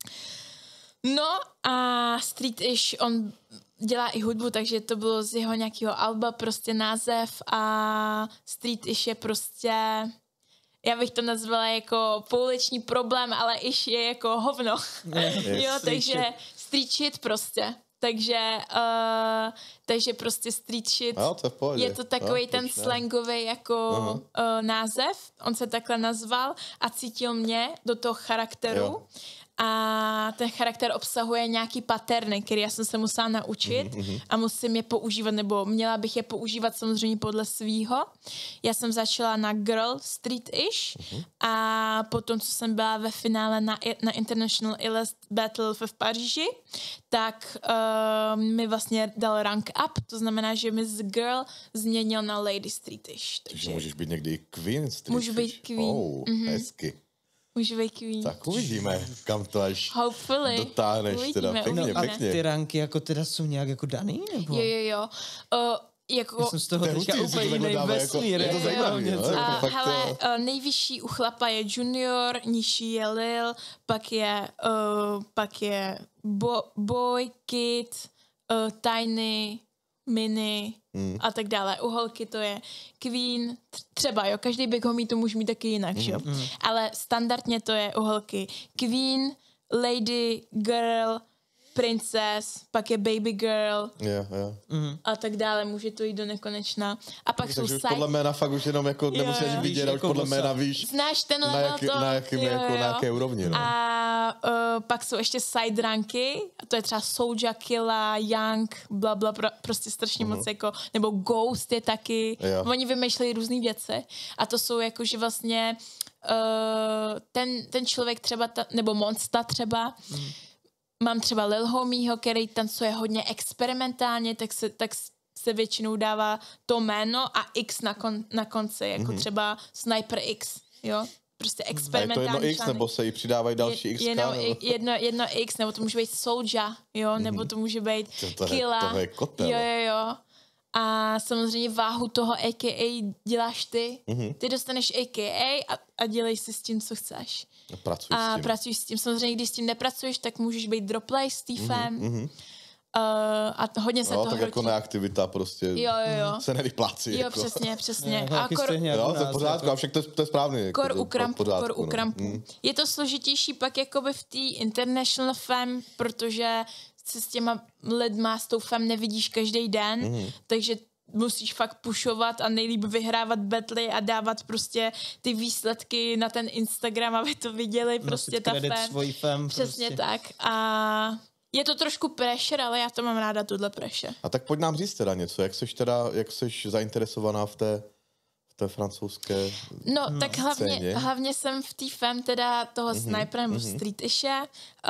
No a street-ish, on dělá i hudbu, takže to bylo z jeho nějakého alba prostě název a street-ish je prostě, já bych to nazvala jako pouliční problém, ale ish je jako hovno. Yes, jo, takže street shit prostě. Takže, uh, takže prostě street shit, no, to je, je to takovej no, ten slangový jako uh-huh. uh, název, on se takhle nazval a cítil mě do toho charakteru jo. A ten charakter obsahuje nějaký paterny, který já jsem se musela naučit mm-hmm. a musím je používat, nebo měla bych je používat samozřejmě podle svýho. Já jsem začala na Girl Street-ish mm-hmm. a potom, co jsem byla ve finále na, na International Illest Battle v Paříži, tak uh, mi vlastně dal rank up, to znamená, že mi z Girl změnil na Lady Street-ish. Takže, takže můžeš být někdy Queen Street-ish. Můžu být Queen. Oh, mm-hmm. hezky. Můžu být Queen. Tak uvidíme, kam to až Hopefully. dotáhneš. Uvidíme, teda pěkně, uvidíme. pěkně. A ty ranky jako teda jsou nějak jako daný, nebo? Jo, jo, jo. Uh, jako... Já jsem z toho teďka úplně jiný vesmír. Je to zajímavý, no? A, hele, uh, nejvyšší u chlapa je junior, nižší je lil, pak je, uh, pak je bo, boy, kid, uh, tiny, mini hmm. a tak dále. U holky to je queen, třeba, jo, každý big homie to může mít taky jinak, hmm. jo. Hmm. Ale standardně to je u holky queen, lady, girl, princess, pak je baby girl Jo, jo. Mhm. a tak dále, může to jít do nekonečna. A pak jsou Takže už side... podle jména fakt už jenom jako nemusíš jo. vidět, Víš, už jako podle vosa. jména víš, Znáš ten na, level jaký, to? na, jakým, Jo, jako, jo. na jaké úrovni. No. A uh, pak jsou ještě side ranky, a to je třeba Soulja, Killa, Young, bla, bla, bla, prostě strašně uh-huh. moc jako, nebo Ghost je taky. Jo. Oni vymýšlejí různý věci a to jsou jako, že vlastně uh, ten, ten člověk třeba, ta, nebo Monsta třeba, uh-huh. mám třeba Lil Homieho, který tancuje hodně experimentálně, tak se, tak se většinou dává to jméno a X na, kon, na konci, jako uh-huh. třeba Sniper X, jo? Prostě A je to experimentální jedno X, článek. nebo se jí přidávají další Je- X? Jedno, jedno, jedno X, nebo to může být Soulja, jo, mm-hmm. nebo to může být To- to je- Killa. toho je kotel. Jo, jo, jo. A samozřejmě váhu toho A K A děláš ty. Mm-hmm. Ty dostaneš A K A a, a dělej si s tím, co chceš. Pracuji A s tím. pracuješ s tím. Samozřejmě, když s tím nepracuješ, tak můžeš být droplay s týfem. Mm-hmm. Uh, a hodně se Jo, to tak hrotí. jako neaktivita prostě Jo, jo, jo. se nevyplácí. Jo, jako. přesně, přesně. No, A taky kor, stejně Jo, jako to je v nás, pořádku, jako- a však to je, to je správný. Jako, Kor to- u krampu, pořádku, kor u no. krampu. Mm. Je to složitější pak jakoby v té international fam, protože se s těma lidma, s tou fam nevidíš každý den, Mhm. mm. takže musíš fakt pušovat a nejlíp vyhrávat battle a dávat prostě ty výsledky na ten Instagram, aby to viděli prostě Nosit ta kredit fam. svojí fam. Přesně prostě. tak. A je to trošku pressure, ale já to mám ráda, tuhle pressure. A tak pojď nám říct teda něco, jak seš teda, jak seš zainteresovaná v té, v té francouzské... No, no tak hlavně, scéně. hlavně jsem v té fam teda toho mm-hmm, snipera nebo mm-hmm. street ishe.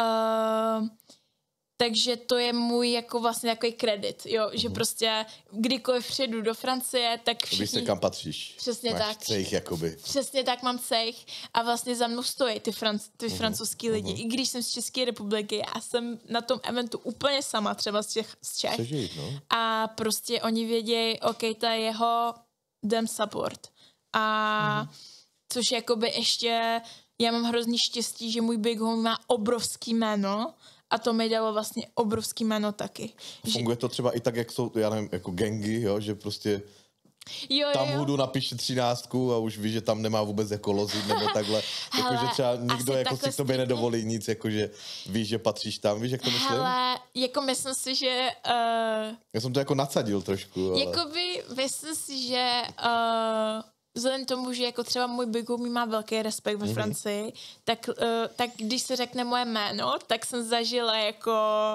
Uh, takže to je můj jako vlastně takový kredit, jo, mm-hmm. že prostě kdykoliv přijedu do Francie, tak všichni... Víš se, kam patříš. Přesně Máš tak. cejch, jakoby. Přesně tak, mám cejch a vlastně za mnou stojí ty, franc- ty uh-huh, francouzský lidi. uh-huh. I když jsem z České republiky a jsem na tom eventu úplně sama, třeba z Čech. Z Čech. Přežít, no. A prostě oni vědějí, OK, to je jeho dem support. A uh-huh. což jakoby ještě, já mám hrozný štěstí, že můj Big Homie má obrovský jméno a to mi dalo vlastně obrovský jméno taky. Funguje to třeba i tak, jak jsou, já nevím, jako gangy, jo, že prostě Jo, jo, tam jo. Hudu napíše třináctku a už ví, že tam nemá vůbec jako lozit nebo takhle. Hele, Jakože třeba nikdo asi jako si takhle k tobě striktně- nedovolí nic, jakože víš, že patříš tam, víš, jak to myslím? Hele, jako myslím si, že uh, Já jsem to jako nadsadil trošku, ale... jakoby myslím si, že uh, vzhledem tomu, že jako třeba můj Big Homie má velký respekt ve mm-hmm. Francii, tak, uh, tak když se řekne moje jméno, tak jsem zažila jako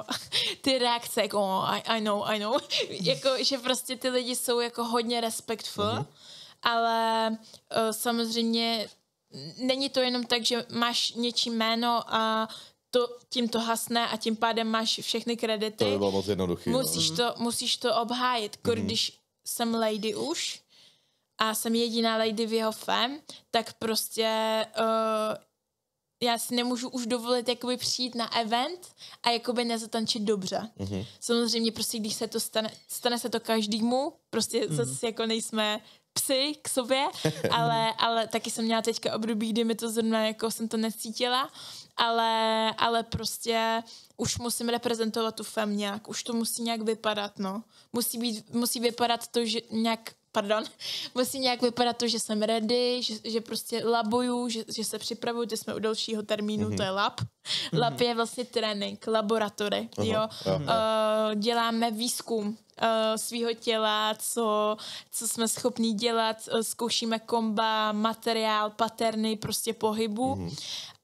ty reakce, jako oh, I, I know, I know, jako, že prostě ty lidi jsou jako hodně respectful, mm-hmm. ale uh, samozřejmě není to jenom tak, že máš něčí jméno a to, tím to hasne a tím pádem máš všechny kredity. To by bylo moc jednoduchý. Musíš, no. to, musíš to obhájit. Když Mhm. mm-hmm. jsem lady už a jsem jediná lady v jeho fam, tak prostě uh, já si nemůžu už dovolit jakoby přijít na event a jakoby nezatančit dobře. Mhm. Samozřejmě prostě, když se to stane, stane se to každému, prostě mm-hmm. zase jako nejsme psy k sobě, ale, ale taky jsem měla teďka období, kdy mi to zrovna jako jsem to necítila, ale, ale prostě už musím reprezentovat tu fam nějak, už to musí nějak vypadat, no. Musí být, musí vypadat to, že nějak pardon, musí nějak vypadat to, že jsem ready, že, že prostě labuju, že, že se připravuju, ty jsme u dalšího termínu, mm-hmm. to je lab. Mm-hmm. Lab je vlastně trénink, laboratory, uh-huh. jo. Uh, děláme výzkum uh, svýho těla, co, co jsme schopní dělat, uh, zkoušíme komba, materiál, paterny, prostě pohybu. Mm-hmm.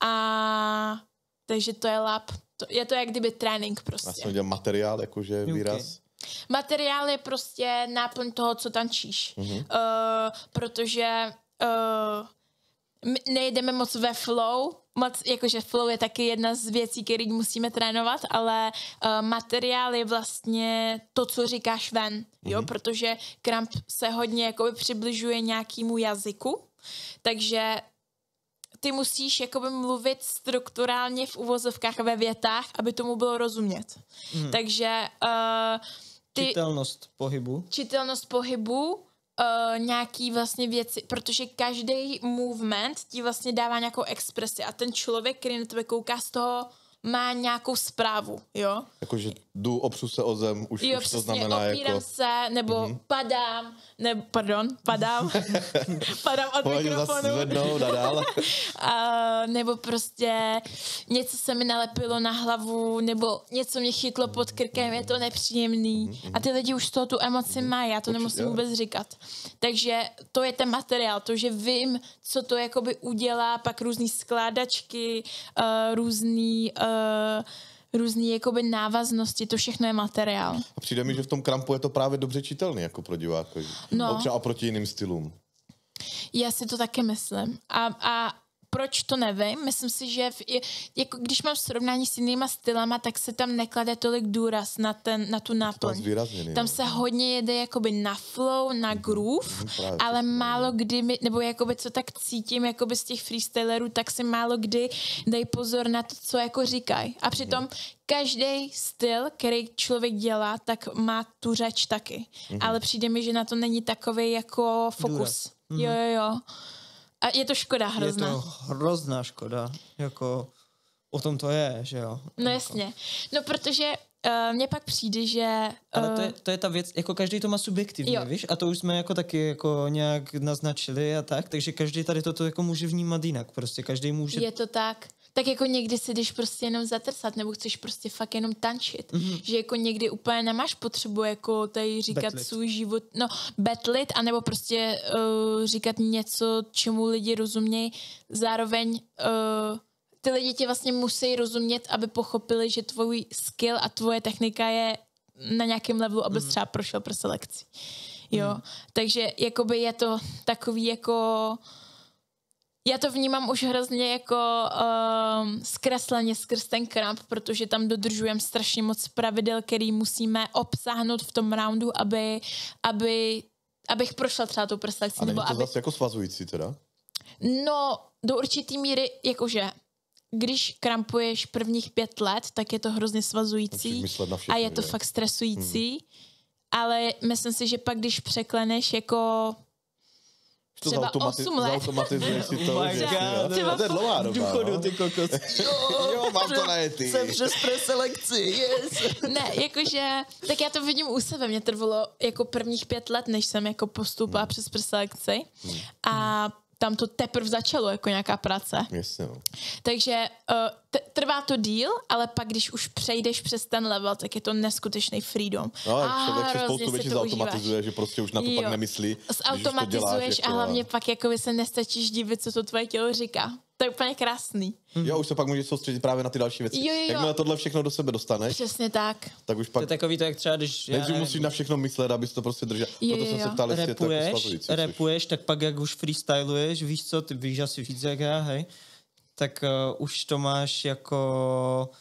A takže to je lab. To, je to jak kdyby trénink prostě. Já jsem dělal materiál, jakože Okay. výraz. Materiál je prostě náplň toho, co tančíš. Mm-hmm. Uh, protože uh, my nejedeme moc ve flow, moc, jakože flow je taky jedna z věcí, které musíme trénovat, ale uh, materiál je vlastně to, co říkáš ven, mm-hmm. jo, protože kramp se hodně jakoby přibližuje nějakému jazyku, takže ty musíš jakoby mluvit strukturálně v uvozovkách ve větách, aby tomu bylo rozumět. Mm. Takže uh, ty... Čitelnost pohybu. Čitelnost pohybu, uh, nějaký vlastně věci, protože každý movement ti vlastně dává nějakou expresi a ten člověk, který na tebe kouká z toho má nějakou zprávu, jo. Jakože jdu, opřu se o zem, už, Jo, už to přesně, znamená opírám jako... se, nebo mm-hmm. padám, nebo, pardon, padám, padám od Pojď mikrofonu. zase zvednout a dál. A, nebo prostě něco se mi nalepilo na hlavu, nebo něco mě chytlo pod krkem, je to nepříjemný. Mm-hmm. A ty lidi už z toho tu emoci mají, já to nemusím vůbec říkat. Takže to je ten materiál, to, že vím, co to jakoby udělá, pak různý skládačky, uh, různý... Uh, různý jakoby návaznosti, to všechno je materiál. A přijde mi, že v tom krampu je to právě dobře čitelný jako pro diváka. No. Třeba oproti jiným stylům. Já si to taky myslím. A, a proč to nevím? Myslím si, že v, jako když mám srovnání s jinýma stylama, tak se tam neklade tolik důraz na, ten, na tu náplň. Tam se hodně jede jakoby na flow, na groove, mm, ale málo kdy, mi, nebo jakoby co tak cítím jakoby z těch freestylerů, tak si málo kdy dej pozor na to, co jako říkají. A přitom každý styl, který člověk dělá, tak má tu řeč taky. Mm-hmm. Ale přijde mi, že na to není takový jako fokus. Mm-hmm. Jo, jo, jo. A je to škoda hrozná. Je to hrozná škoda. Jako o tom to je, že jo. No jasně. No protože uh, mně pak přijde, že... Uh, Ale to je, to je ta věc, jako každý to má subjektivně, jo. Víš? A to už jsme jako taky jako nějak naznačili a tak, takže každý tady toto jako může vnímat jinak. Prostě každý může... Je to tak. Tak jako někdy si jdeš prostě jenom zatrsat, nebo chceš prostě fakt jenom tančit. Mm-hmm. Že jako někdy úplně nemáš potřebu jako tady říkat betlit. Svůj život, no betlit, anebo prostě uh, říkat něco, čemu lidi rozumějí. Zároveň uh, ty lidi tě vlastně musí rozumět, aby pochopili, že tvůj skill a tvoje technika je na nějakém levelu, aby mm-hmm. třeba prošel pro selekci. Jo, mm-hmm. takže jakoby je to takový jako... Já to vnímám už hrozně jako um, zkresleně skrz ten kramp, protože tam dodržujeme strašně moc pravidel, který musíme obsáhnout v tom roundu, aby, aby, abych prošla třeba tou preselekcí. A není to aby... zase jako svazující teda? No, do určitý míry, jakože když krampuješ prvních pět let, tak je to hrozně svazující všechno, a je to je. fakt stresující, hmm. ale myslím si, že pak když překleneš jako... To třeba osm let. Zautomatizuješ si to, oh že třeba to je dlouhá doba. Důchodu, ty kokos. Jo, mám to najetý. Jsem přes preselekci, yes. Ne, jakože, tak já to vidím u sebe. Mě trvalo jako prvních pět let, než jsem jako postupila hmm. přes preselekci. Hmm. A tam to teprve začalo jako nějaká práce. Jasně, no. Takže uh, t- trvá to díl, ale pak, když už přejdeš přes ten level, tak je to neskutečný freedom. No, a člověk se spoustu věcí zautomatizuje, že prostě už na to jo. pak nemyslí. Zautomatizuješ jako... a hlavně pak jako se nestačíš divit, co to tvoje tělo říká. To je úplně krásný. Jo, už se pak můžeš soustředit právě na ty další věci. Jo, jo, jo. Jakmile tohle všechno do sebe dostaneš. Přesně tak. Tak už pak... To je takový to, jak třeba, když... Nejdřív musíš na všechno myslet, abys to prostě držel. Jo, Proto jo, jsem jo. se ptal, jestli repuješ, je to jako svazující. repuješ, tak pak jak už freestyluješ, víš co, ty víš asi víc jak já, hej, tak uh, už to máš jako...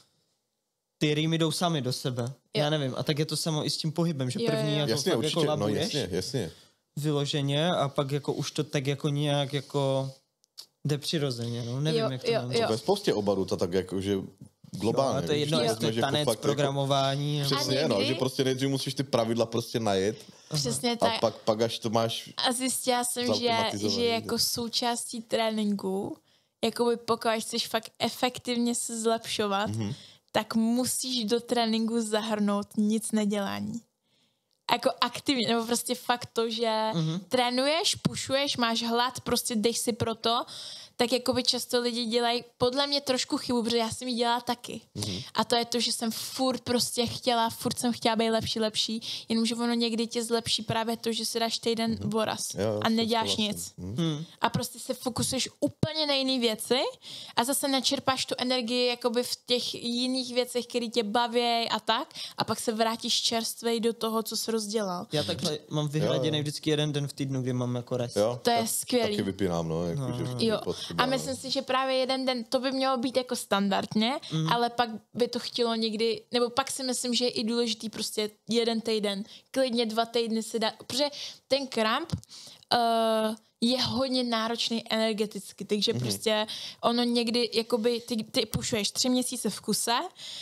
Ty rýmy jdou sami do sebe. Jo. Já nevím. A tak je to samo i s tím pohybem, že jo, první jo. jako jasně, fakt určitě, jako no labuješ. jasně, jasně. Vyloženě a pak jako už to tak jako nějak jako jde přirozeně, no, nevím, jo, jak to jo, mám. jo. Ve spoustě oborů to tak jako, že globálně. No, to je jedno, víš, jestli že je tanec, jako fakt programování. Jako, přesně, někdy? no, že prostě nejdřív musíš ty pravidla prostě najet. Přesně a tak. pak, pak až to máš A zjistila jsem, že, že jako součástí tréninku, jakoby pokud chceš fakt efektivně se zlepšovat, mm-hmm. tak musíš do tréninku zahrnout nic nedělání. Jako aktivně, nebo prostě fakt to, že mm-hmm. trénuješ, pušuješ, máš hlad, prostě jdeš si pro to, tak jakoby často lidi dělají podle mě trošku chybu, protože já jsem ji dělala taky. Mm-hmm. A to je to, že jsem furt prostě chtěla, furt jsem chtěla být lepší, lepší, jenomže ono někdy tě zlepší právě to, že si dáš týden mm-hmm. voraz jo, a neděláš nic. Mm-hmm. A prostě se fokusuješ úplně na jiné věci a zase načerpáš tu energii jakoby v těch jiných věcech, které tě baví a tak, a pak se vrátíš čerstvej do toho, co jsi rozdělal. Já takhle mám vyhraděný vždycky jeden den v týdnu, kdy mám jako rest. Jo, to je tak, skvělý. Taky vypínám, no. Jako, no. Že Jo. A myslím si, že právě jeden den, to by mělo být jako standardně, mm. ale pak by to chtělo někdy, nebo pak si myslím, že je i důležitý prostě jeden týden, klidně dva týdny si dát, protože ten kramp uh, je hodně náročný energeticky, takže mm. prostě ono někdy, jakoby, ty, ty pušuješ tři měsíce v kuse,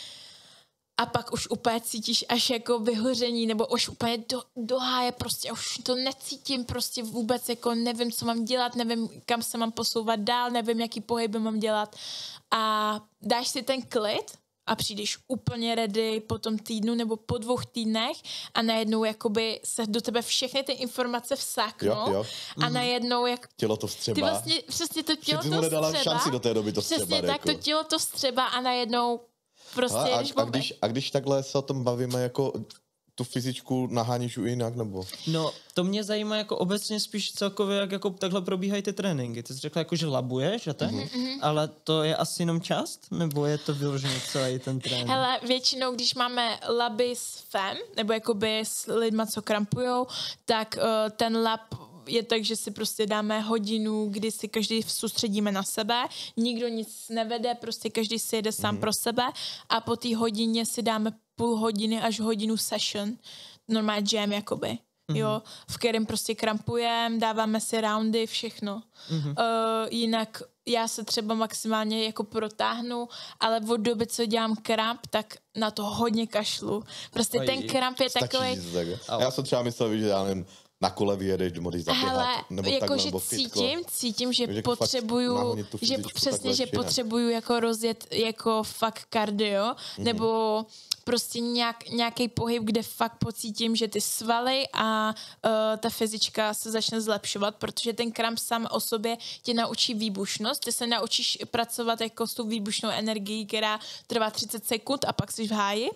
a pak už úplně cítíš až jako vyhoření, nebo už úplně do, do háje, prostě už to necítím, prostě vůbec jako nevím, co mám dělat, nevím, kam se mám posouvat dál, nevím, jaký pohyby mám dělat. A dáš si ten klid a přijdeš úplně ready po tom týdnu nebo po dvou týdnech a najednou jakoby se do tebe všechny ty informace vsáknou Jo, jo. a najednou jak... Tělo to vstřebá. Ty vlastně přesně to tělo Že ty to mu nedala vstřeba. šanci do té doby to Přesně vstřebat. tak, jako. to tělo to vstřeba a najednou prostě Hele, a, jdeš a, když, a když takhle se o tom bavíme, jako tu fyzičku naháníš u jinak, nebo? No, to mě zajímá jako obecně spíš celkově, jak jako takhle probíhají ty tréninky. Ty jsi řekla jako, že labuješ, že tak? Mm-hmm. Ale to je asi jenom část? Nebo je to vyloženě celý ten trénink? Hele, většinou, když máme laby s fem, nebo jakoby s lidma, co krampujou, tak uh, ten lab je tak, že si prostě dáme hodinu, kdy si každý soustředíme na sebe, nikdo nic nevede, prostě každý si jede sám mm. pro sebe a po té hodině si dáme půl hodiny až hodinu session, normální jam jakoby, mm-hmm. jo, v kterém prostě krampujeme, dáváme si roundy, všechno. Mm-hmm. Uh, jinak já se třeba maximálně jako protáhnu, ale od doby, co dělám kramp, tak na to hodně kašlu. Prostě Oj, ten kramp je takovej... Tak. Já jsem třeba myslel, že já nevím, na kole vyjedeš, můžeš zaběhat, Hele, nebo jako, takhle, že nebo fitko. cítím, cítím, že Takže potřebuju, že přesně, že potřebuju jako rozjet jako fakt kardio, mm-hmm. nebo prostě nějak, nějaký pohyb, kde fakt pocítím, že ty svaly a uh, ta fyzička se začne zlepšovat, protože ten kramp sám o sobě tě naučí výbušnost, ty se naučíš pracovat jako s tou výbušnou energií, která trvá třicet sekund a pak jsi v háji.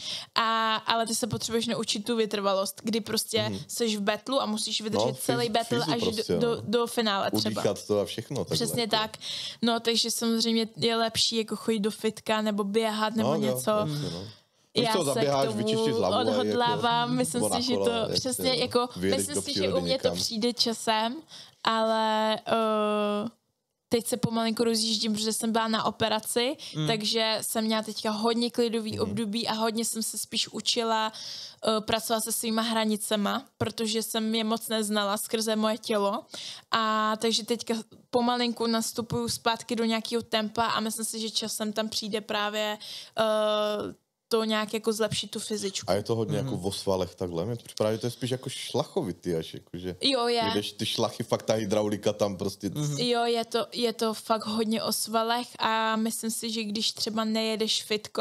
A, ale ty se potřebuješ naučit tu vytrvalost, kdy prostě mm. seš v betlu a musíš vydržet no, celý betl až prostě, do, no. do, do finále třeba. Udýchat to a všechno. Takhle. Přesně tak. No, takže samozřejmě je lepší jako chodit do fitka nebo běhat nebo no, něco. Jo, jasně, no. Já to zaběháš, se k tomu jako, odhodlávám, myslím si, že to jasně, přesně, no. jako, myslím si, že u mě někam. To přijde časem, ale uh, teď se pomalinku rozjíždím, protože jsem byla na operaci, mm. takže jsem měla teďka hodně klidový mm. období a hodně jsem se spíš učila uh, pracovat se svýma hranicema, protože jsem je moc neznala skrze moje tělo. A takže teďka pomalinku nastupuju zpátky do nějakého tempa a myslím si, že časem tam přijde právě uh, to nějak jako zlepšit tu fyzičku. A je to hodně mm. jako v osvalech takhle? Mě to připadá, že to je spíš jako šlachovitý až, jakože. Jo, je. Jdeš ty šlachy, fakt ta hydraulika tam prostě. Mm. Jo, je to, je to fakt hodně o svalech a myslím si, že když třeba nejedeš fitko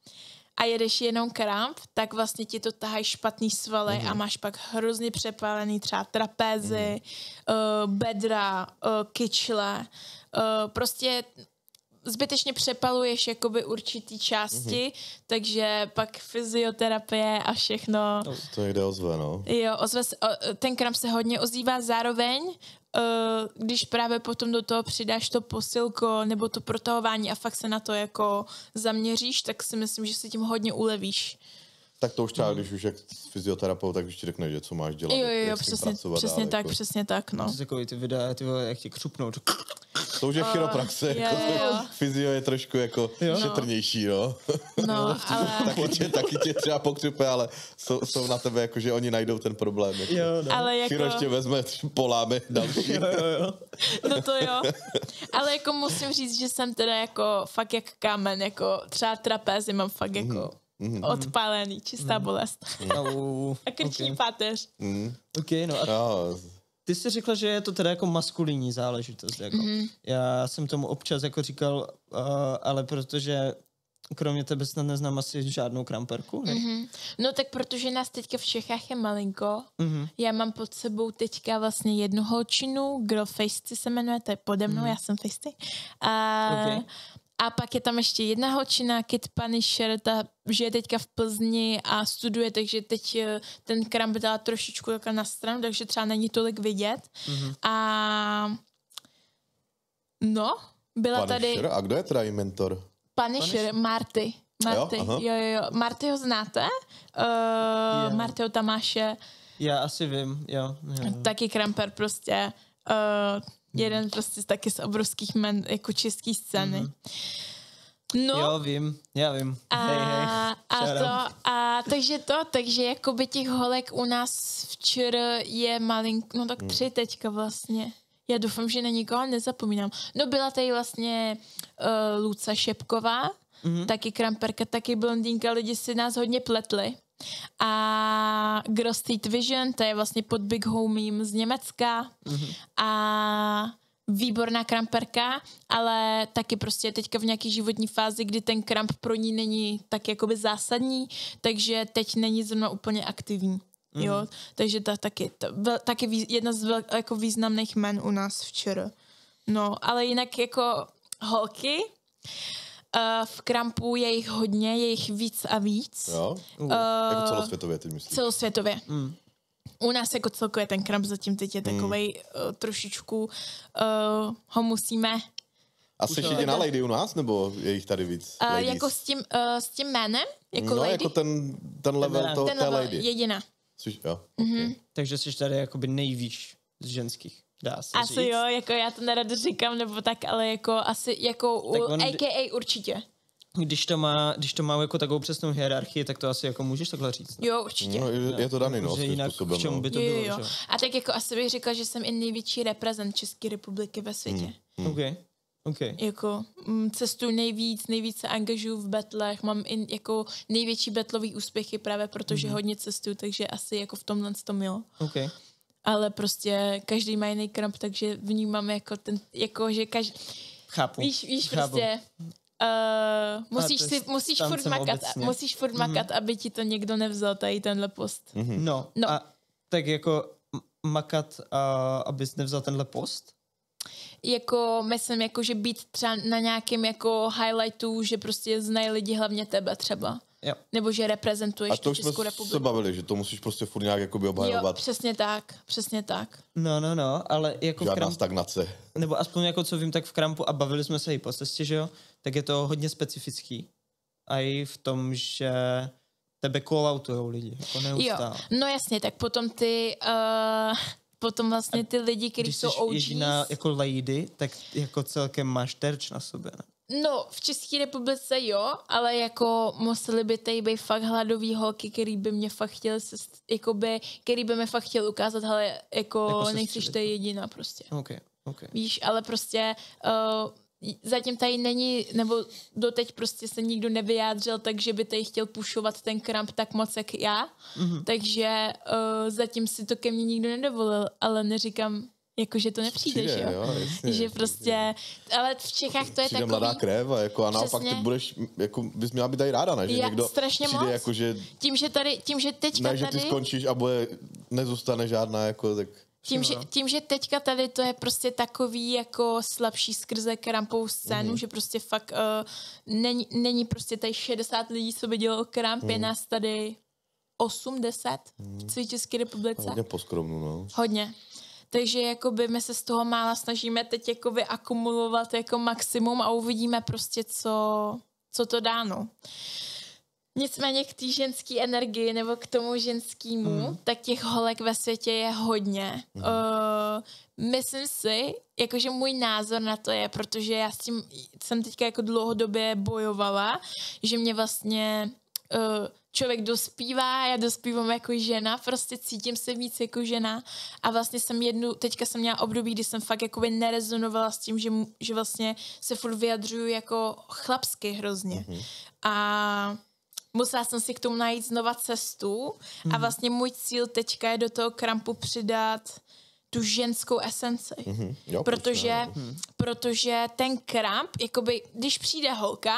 a jedeš jenom kramp, tak vlastně ti to tahají špatný svaly mm. a máš pak hrozně přepálený třeba trapézy, mm. uh, bedra, uh, kyčle, uh, prostě zbytečně přepaluješ jakoby určitý části, mm-hmm. takže pak fyzioterapie a všechno. No, to někde ozve, no. Jo, ozve se, ten kramp se hodně ozývá zároveň, když právě potom do toho přidáš to posilko nebo to protahování a fakt se na to jako zaměříš, tak si myslím, že si tím hodně ulevíš. Tak to už třeba, když už jak fyzioterapeut, tak už ti řekne, že co máš dělat. Jo, jo, jo přesně, přesně dál, tak, jako. přesně tak, no. To jsou takový ty videa, ty vole, jak tě křupnou. To už je chiropraxe, uh, jako jo, jo. Fyzio je trošku jako jo? šetrnější, no. No, ale... taky, tě, taky tě třeba pokřupe, ale jsou, jsou na tebe, jako, že oni najdou ten problém. Jako. Jo, no. Ale jako... Chiro ještě vezme, poláme další. jo, jo, jo. No to jo. Ale jako musím říct, že jsem teda jako fakt jak kámen, jako třeba trapézy mám fakt jako... Mm. odpálený, čistá mm. bolest. Au, a krční okay. páteř. Mm. Ok, no a no. ty jsi řekla, že je to teda jako maskulinní záležitost. Jako. Mm. Já jsem tomu občas jako říkal, uh, ale protože kromě tebe snad neznám asi žádnou kramperku, ne? Mm-hmm. No tak protože nás teďka v Čechách je malinko. Mm-hmm. Já mám pod sebou teďka vlastně jednu holčinu, Girl Feisty se jmenuje, to je pode mnou, mm-hmm. já jsem Feisty. A... Okay. A pak je tam ještě jedna holčina, Kit Punisher, ta žije teďka v Plzni a studuje, takže teď ten kramp dala trošičku takhle na stranu, takže třeba není tolik vidět. Mm-hmm. A no, byla Punisher? tady... A kdo je teda její mentor? Punisher, Punisher? Marty. Marty, jo, jo, jo, jo. Marty ho znáte? Uh, yeah. Martyho Tamáše. Já asi vím, jo. jo. Taky kramper prostě... Uh, jeden prostě z taky z obrovských men, jako český scény. Mm-hmm. No. Jo, vím, já vím. A, hej, hej. a to, a takže to, takže jakoby těch holek u nás včera je malinko, no tak tři teďka vlastně. Já doufám, že na nikoho nezapomínám. No byla tady vlastně uh, Luca Šepková, mm-hmm. taky kramperka, taky blondýnka, lidi si nás hodně pletli. A Girl Street Vision, to je vlastně pod Big Homiem z Německa. Mm-hmm. A výborná kramperka, ale taky prostě teďka v nějaký životní fázi, kdy ten kramp pro ní není tak jakoby zásadní, takže teď není zrovna úplně aktivní. Mm. Jo, takže ta taky, ta, vel, taky vý, jedna z vel, jako významných men u nás včera. No, ale jinak jako holky, uh, v krampu je jich hodně, je jich víc a víc. Jo? Uh, uh, jako celosvětově, ty myslíš? Celosvětově. Mm. U nás jako celkově ten kramp zatím teď je takovej mm. uh, trošičku uh, ho musíme... A jsi jediná lady u nás, nebo je jich tady víc? Uh, jako s tím, uh, s tím jménem? Jako no, lady? jako ten, ten level ten toho, ten té level, lady. jediná. Jsi, jo, mm-hmm. okay. Takže jsi tady jakoby nejvýš z ženských, dá se asi říct. Jo, jako já to nerada říkám, nebo tak, ale jako asi, jako on, A K A určitě. Když to má, když to má jako takovou přesnou hierarchii, tak to asi jako můžeš takhle říct. Jo, určitě. No, je, je to daný, no, svým způsobem. V čemu by to jo, bylo, jo. že? A tak jako asi bych řekla, že jsem i největší reprezent České republiky ve světě. Hmm. Okay. Okay. Jako m, cestuju nejvíc, nejvíc se angažuju v betlech, mám i jako největší betlový úspěchy právě protože mm-hmm. hodně cestuju, takže asi jako v tomhle tom jo. Okay. Ale prostě každý má jiný kramp, takže vnímám jako ten, jako že každý... Chápu. Víš, víš Chápu. prostě... Uh, musíš si, musíš furt makat, obecně. musíš furt mm-hmm. makat, aby ti to někdo nevzal, tady tenhle post. Mm-hmm. No, no, a tak jako makat, a, abys nevzal tenhle post? Jako myslím, jako, že být třeba na nějakém jako highlightu, že prostě znají lidi hlavně tebe třeba. Jo. Nebo že reprezentuješ tu Českou republiku. A to republiku. jsme se bavili, že to musíš prostě furt nějak jakoby obhajovat. Jo, přesně tak, přesně tak. No, no, no, ale jako žádná v krampu, stagnace. nebo aspoň jako co vím, tak v krampu, a bavili jsme se i po cestě, že jo, tak je to hodně specifický. A i v tom, že tebe call-outujou lidi, jako neustále. Jo, no jasně, tak potom ty... Uh... Potom vlastně ty lidi, kteří jsou O Gs. Když jsi jediná jako lady, tak jako celkem máš terč na sobě, ne? No, v České republice jo, ale jako museli by tady být fakt hladový holky, který by mě fakt chtěl, jakoby, který by mi fakt chtěl ukázat, hele, jako, jako nejsiš tady jediná prostě. Okay, okay. Víš, ale prostě uh, zatím tady není, nebo doteď prostě se nikdo nevyjádřil, takže by tady chtěl pušovat ten kramp tak moc, jak já. Mm-hmm. Takže uh, zatím si to ke mně nikdo nedovolil, ale neříkám, jako, že to nepřijde, Přijde, že jo? jo jasně, že prostě, ale v Čechách to je přijde takový... mladá krev a, jako, a naopak Přesně. ty budeš, jako bys měla být tady ráda, ne? Že Já, někdo strašně přijde moc. jako, že... Tím, že tady, tím, že teďka ne, že ty tady... skončíš a bude, nezůstane žádná, jako, tak... Tím že, tím, že teďka tady to je prostě takový jako slabší skrze krampovou scénu, mm. že prostě fakt uh, není, není prostě tady šedesát lidí, co by dělalo kramp, mm. je nás tady osm deset mm. v celé České republice. Hodně poskromnu, no. Hodně. Takže jakoby my se z toho mála snažíme teď jakoby akumulovat jako maximum a uvidíme prostě, co, co to dá, no. Nicméně k té ženské energii nebo k tomu ženskému, mm. tak těch holek ve světě je hodně. Mm. Uh, myslím si, jakože můj názor na to je, protože já s tím jsem teďka jako dlouhodobě bojovala, že mě vlastně uh, člověk dospívá, já dospívám jako žena, prostě cítím se víc jako žena a vlastně jsem jednu, teďka jsem měla období, kdy jsem fakt jakoby nerezonovala s tím, že, že vlastně se furt vyjadřuju jako chlapsky hrozně. Mm. A musela jsem si k tomu najít znova cestu mm. a vlastně můj cíl teďka je do toho krampu přidat tu ženskou esenci. Mm-hmm. Jo, protože, mm. protože ten kramp, jakoby, když přijde holka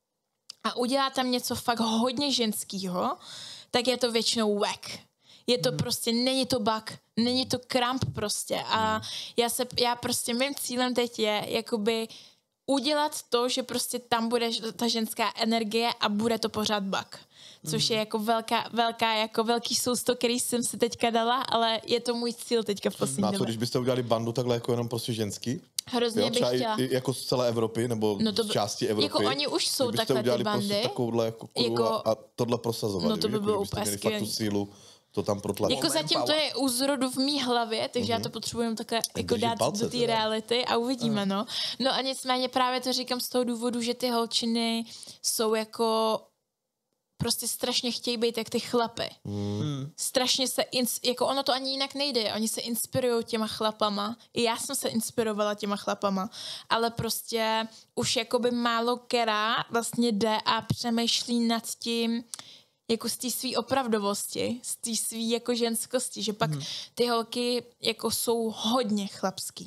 a udělá tam něco fakt hodně ženskýho, tak je to většinou wack. Je to mm. prostě, není to bug, není to kramp prostě. A já, se, já prostě, mým cílem teď je, jakoby, udělat to, že prostě tam bude ta ženská energie a bude to pořád bug. Což je jako velká, velká, jako velký sousto, který jsem si teďka dala, ale je to můj cíl teďka v poslední době. A co, když byste udělali bandu takhle jako jenom prostě ženský? Hrozně jo, bych chtěla. I, jako z celé Evropy, nebo no z části Evropy. Jako oni už jsou takhle ty bandy. Prostě takovouhle jako, jako a, a tohle prosazovat. No to by bylo úplně skvělé. Fakt tu sílu to tam protlačit. Jako zatím to je u zrodu v mý hlavě, takže mm-hmm. já to potřebuji takhle jako dát palce, do té reality a uvidíme, uh. no. No a nicméně právě to říkám z toho důvodu, že ty holčiny jsou jako prostě strašně chtějí být jak ty chlapy. Mm. Strašně se, ins- jako ono to ani jinak nejde, oni se inspirují těma chlapama. I já jsem se inspirovala těma chlapama, ale prostě už jakoby málo která vlastně jde a přemýšlí nad tím, jako z té svý opravdovosti, z té svý jako ženskosti, že pak mm. ty holky jako jsou hodně chlapský.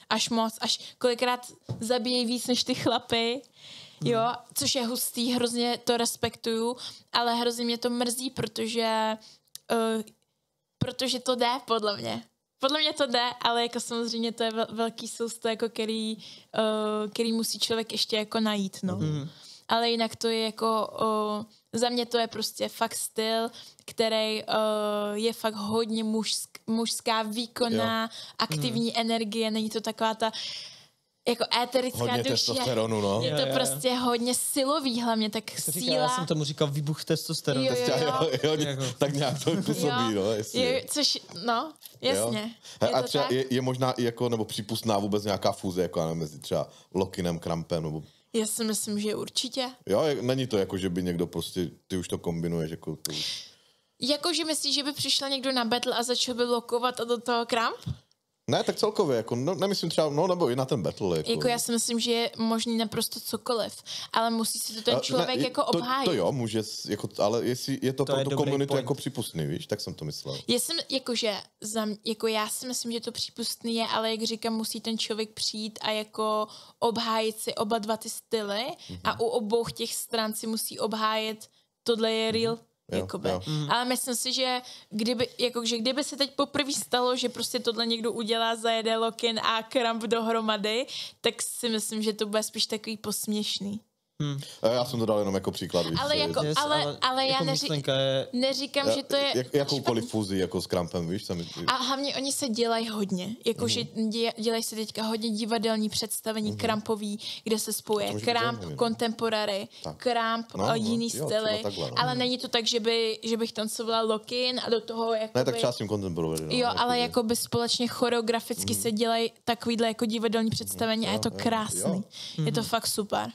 až moc, až kolikrát zabíjejí víc než ty chlapy, jo, což je hustý, hrozně to respektuju, ale hrozně mě to mrzí, protože uh, protože to jde, podle mě. Podle mě to jde, ale jako samozřejmě to je vel, velký sousto, jako který, uh, který musí člověk ještě jako najít, no. Mm. Ale jinak to je jako, uh, za mě to je prostě fakt styl, který uh, je fakt hodně mužsk, mužská, výkonná, jo. aktivní mm. energie, není to taková ta jako éterická hodně duše. testosteronu, no. Je to jo, jo. prostě hodně silový, hlavně tak To síla. říká, já jsem tomu říkal výbuch testosteronu. Jo, jo, jo. jo, jo, tak nějak to působí, no. Jestli je, což, no, jasně. Jo. Je A to třeba tak? je, je možná i jako, nebo přípustná vůbec nějaká fúze, jako nevím, mezi třeba Lokinem, Krampem, nebo... Já si myslím, že určitě. Jo, je, není to jako, že by někdo prostě, ty už to kombinuješ, jako to už... Jakože myslíš, že by přišel někdo na battle a začal by lokovat a do toho Kramp? Ne, tak celkově, jako, no, nemyslím třeba, no, nebo i na ten battle, jako... Jako já si myslím, že je možný naprosto cokoliv, ale musí si to ten člověk ne, jako to, obhájit. To jo, může, jako, ale jestli je to, To pro je tu dobrý komunitu point. jako přípustný, víš, tak jsem to myslel. Já jsem, jakože, za, m- jako já si myslím, že to přípustný je, ale jak říkám, musí ten člověk přijít a jako obhájit si oba dva ty styly mm-hmm. a u obou těch stran si musí obhájit, tohle je real, mm-hmm. Jo, jakoby. jo. Mm. Ale myslím si, že kdyby, jako, že kdyby se teď poprvé stalo, že prostě tohle někdo udělá, zajede Lokin a Kramp dohromady, tak si myslím, že to bude spíš takový posměšný. Hmm. Já jsem to dal jenom jako příklad, víš. Ale jako, Yes, ale, ale ale já jako neří, myšlenka je... neříkám, že to je... Jak, jakoukoliv fúzi jako s Krampem, víš. Jsem, A hlavně oni se dělají hodně. Jakože Mhm. dě, dělají se teďka hodně divadelní představení mm-hmm. Krampový, kde se spojuje může být Kramp, zajímavý. contemporary, Tak. Kramp No, a no, jiný jo, styly. třeba takhle, no. Ale není to tak, že, by, že bych tancovala Lokin a do toho jakoby... Ne, tak třeba s tím contemporary. No, Jo, ale že- jakoby společně choreograficky mm. se dělají takovýhle jako divadelní představení a je to jo, jo. krásný. Je to fakt super.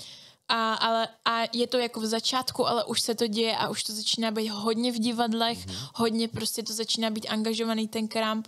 A, ale, a je to jako v začátku, ale už se to děje a už to začíná být hodně v divadlech, mm-hmm. hodně prostě to začíná být angažovaný ten Kramp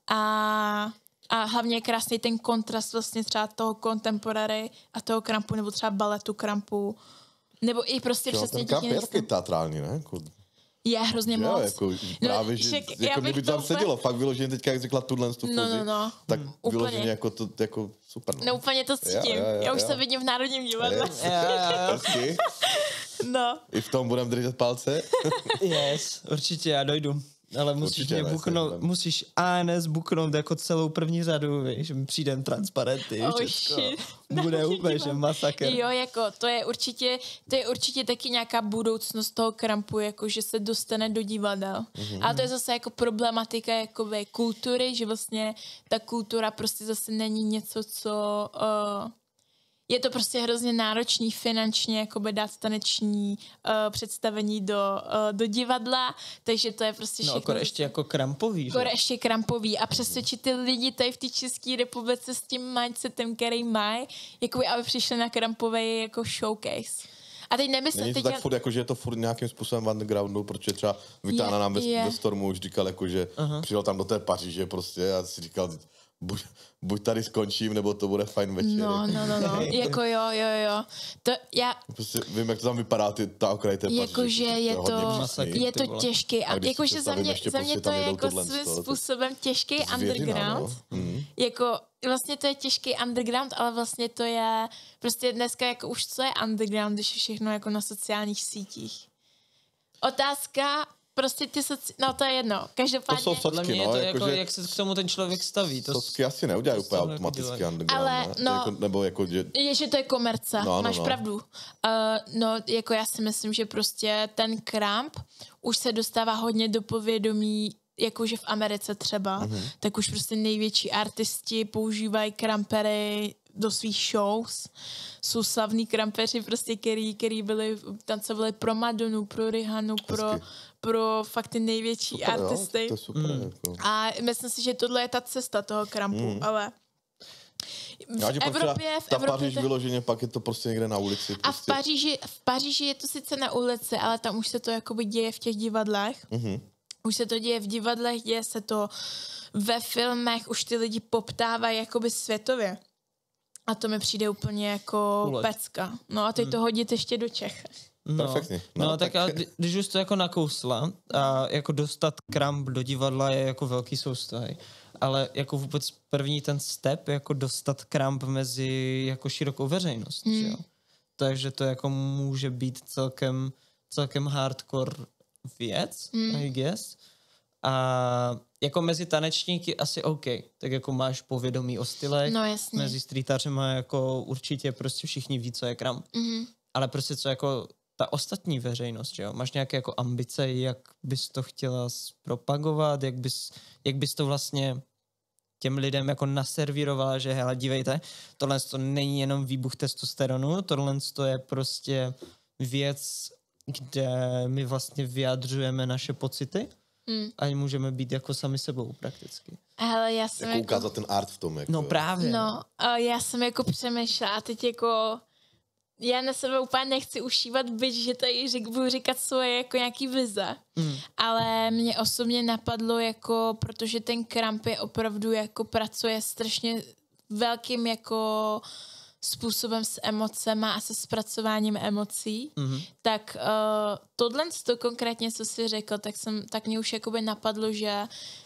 a, a hlavně je krásný ten kontrast vlastně třeba toho contemporary a toho Krampu nebo třeba baletu Krampu. Nebo i prostě Jo, přesně ten těch Kramp je jiných taky stylů. teatrální, ne? Jako, Je hrozně jo, moc. jako právě, že však já jako bych kdyby to tam úplně- sedělo, fakt vyloženě teďka, jak řekla tuhle tu No, fúzi, no, no. tak Hmm. vyloženě Úplně. jako to, jako super. No. No úplně to cítím. Jo, jo, jo, Já už jo. se vidím v Národním divadle. Yes. Yeah. No. I v tom budeme držet palce. Yes, určitě, já dojdu. Ale musíš Určitě mě ne, buknout, jsem tam. musíš A N S buknout jako celou první řadu, víš, že mi přijdem transparenty, Oh, všecko. shit. Bude úplně, že masakr. Jo, jako to je určitě, to je určitě taky nějaká budoucnost toho Krampu, jako že se dostane do divadel. Mm-hmm. Ale to je zase jako problematika jakoby kultury, že vlastně ta kultura prostě zase není něco, co... Uh, je to prostě hrozně náročný finančně jakoby dát taneční uh, představení do, uh, do divadla, takže to je prostě No, všechno... akor ještě jako krampový, že? Skoro ještě krampový a přesvědčit ty lidi tady v té České republice s tím mindsetem, který mají, jako aby přišli na krampový jako showcase. A teď nemyslím, Není to teď tak já- furt, jako, že je to furt nějakým způsobem v undergroundu, protože třeba Vitána Je, nám ve, je. ve Stormu už říkal, jako, že uh-huh. přijel tam do té Paříže prostě a si říkal, buď, buď tady skončím, nebo to bude fajn večer. No, no, no, no, jako jo, jo, jo. To já, Prostě vím, jak to tam vypadá, ty, ta okraj té Paříže. jakože je hodně to, přísný. je to ty vole. těžký A a když si jakože za představím mě, ještě za mě prostě to tam je jedou jako tohle svým z toho, to- způsobem těžký Zvěřina, underground. no. Mhm. Jako vlastně to je těžký underground, ale vlastně to je prostě dneska jako už co je underground, když je všechno jako na sociálních sítích. Otázka, prostě ty soci... no to je jedno, každopádně... To jsou Podle mě je no, to jako, jako, že- jak se k tomu ten člověk staví. To Sosky asi neudělají to úplně jsou jako automaticky dělají. underground, Ale, ne? no- jako, nebo jako, že... Je, že to je komerce, No, no, máš no. pravdu. Uh, no, jako já si myslím, že prostě ten Kramp už se dostává hodně do povědomí, jakože v Americe třeba, Mhm. mm-hmm. tak už prostě největší artisti používají krampery do svých shows. Jsou slavní krampeři prostě, který, který byli, tancovali pro Madonu, pro Rihanu, pro, Hezky. pro fakt ty největší Super, jo, artisty. to je super. Mm. Jako. A myslím si, že tohle je ta cesta toho Krampu, Mm. ale v Já, že pak třeba Evropě, v ta Evropě Paříž to- vyloženě, pak je to prostě někde na ulici. a v Prostě. Paříži, v Paříži je to sice na ulici, ale tam už se to jakoby děje v těch divadlech. Mhm. Už se to děje v divadlech, děje se to ve filmech, už ty lidi poptávají jakoby světově. A to mi přijde úplně jako Cool. pecka. No a teď to hodit ještě do Čech. No, Perfektně. no, No, no tak, tak- a kdy- když už to jako nakousla a jako dostat Kramp do divadla je jako velký soustahy. ale jako vůbec první ten step, jako dostat kramp mezi jako širokou veřejnost, Mm. že jo. Takže to jako může být celkem, celkem hardcore věc, Mm. I guess. A jako mezi tanečníky asi OK, tak jako máš povědomí o stylech, No jasně. mezi streetařema jako určitě prostě všichni ví, co je kramp. Mhm. Ale prostě co jako ta ostatní veřejnost, že jo? Máš nějaké jako ambice, jak bys to chtěla propagovat, jak bys, jak bys to vlastně těm lidem jako naservírovala, že hele, dívejte, tohle to není jenom výbuch testosteronu, tohle to je prostě věc, kde my vlastně vyjadřujeme naše pocity Mm. a můžeme být jako sami sebou prakticky. Hele, já jsem Jako jako... ukázat ten art v tom. Jako. No právě. No, a já jsem jako přemýšlela a teď jako já na sebe úplně nechci ušívat byť, že tady řek, budu říkat svoje jako nějaký vize, Mm. ale mě osobně napadlo jako, protože ten kramp je opravdu jako pracuje strašně velkým jako způsobem s emocema a se zpracováním emocí, Mhm. tak uh, tohle to konkrétně, co jsi řekl, tak, jsem, tak mě už jakoby napadlo, že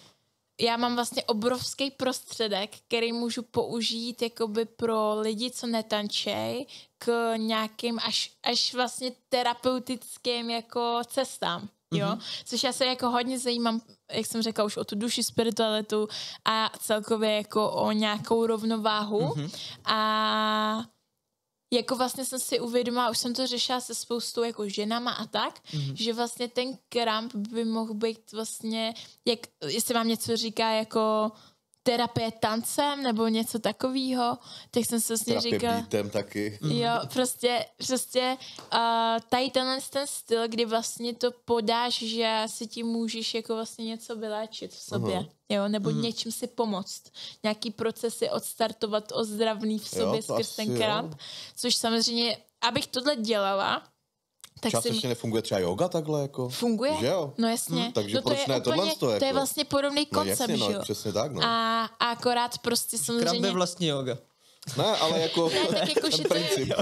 já mám vlastně obrovský prostředek, který můžu použít jakoby pro lidi, co netančej, k nějakým až, až vlastně terapeutickým jako cestám. Jo? Mhm. Což já se jako hodně zajímám, jak jsem řekla, už o tu duši, spiritualitu a celkově jako o nějakou rovnováhu. Mhm. A jako vlastně jsem si uvědomila, už jsem to řešila se spoustou jako ženama a tak, Mhm. že vlastně ten kramp by mohl být vlastně, jak, jestli vám něco říká jako terapie tancem nebo něco takového, tak jsem se vlastně Terapie říkala... beatem taky. Jo, prostě, prostě uh, tady tenhle ten styl, kdy vlastně to podáš, že si tím můžeš jako vlastně něco vyléčit v sobě, Aha. jo, nebo Mhm. něčím si pomoct, nějaký procesy odstartovat ozdravný v sobě Jo, to skrz asi ten jo. kramp, což samozřejmě, abych tohle dělala, tak si Částečně nefunguje třeba yoga takhle, jako? funguje, Že jo? no jasně, Hm, takže no to proč je ne úplně, tohle to, to je jako? vlastně podobný No koncept, jasně, že no, jo, přesně tak, no. a, a akorát prostě Kramp samozřejmě... je vlastně yoga. Ne, ale jako Ne, tak jako, že ten to je- princip.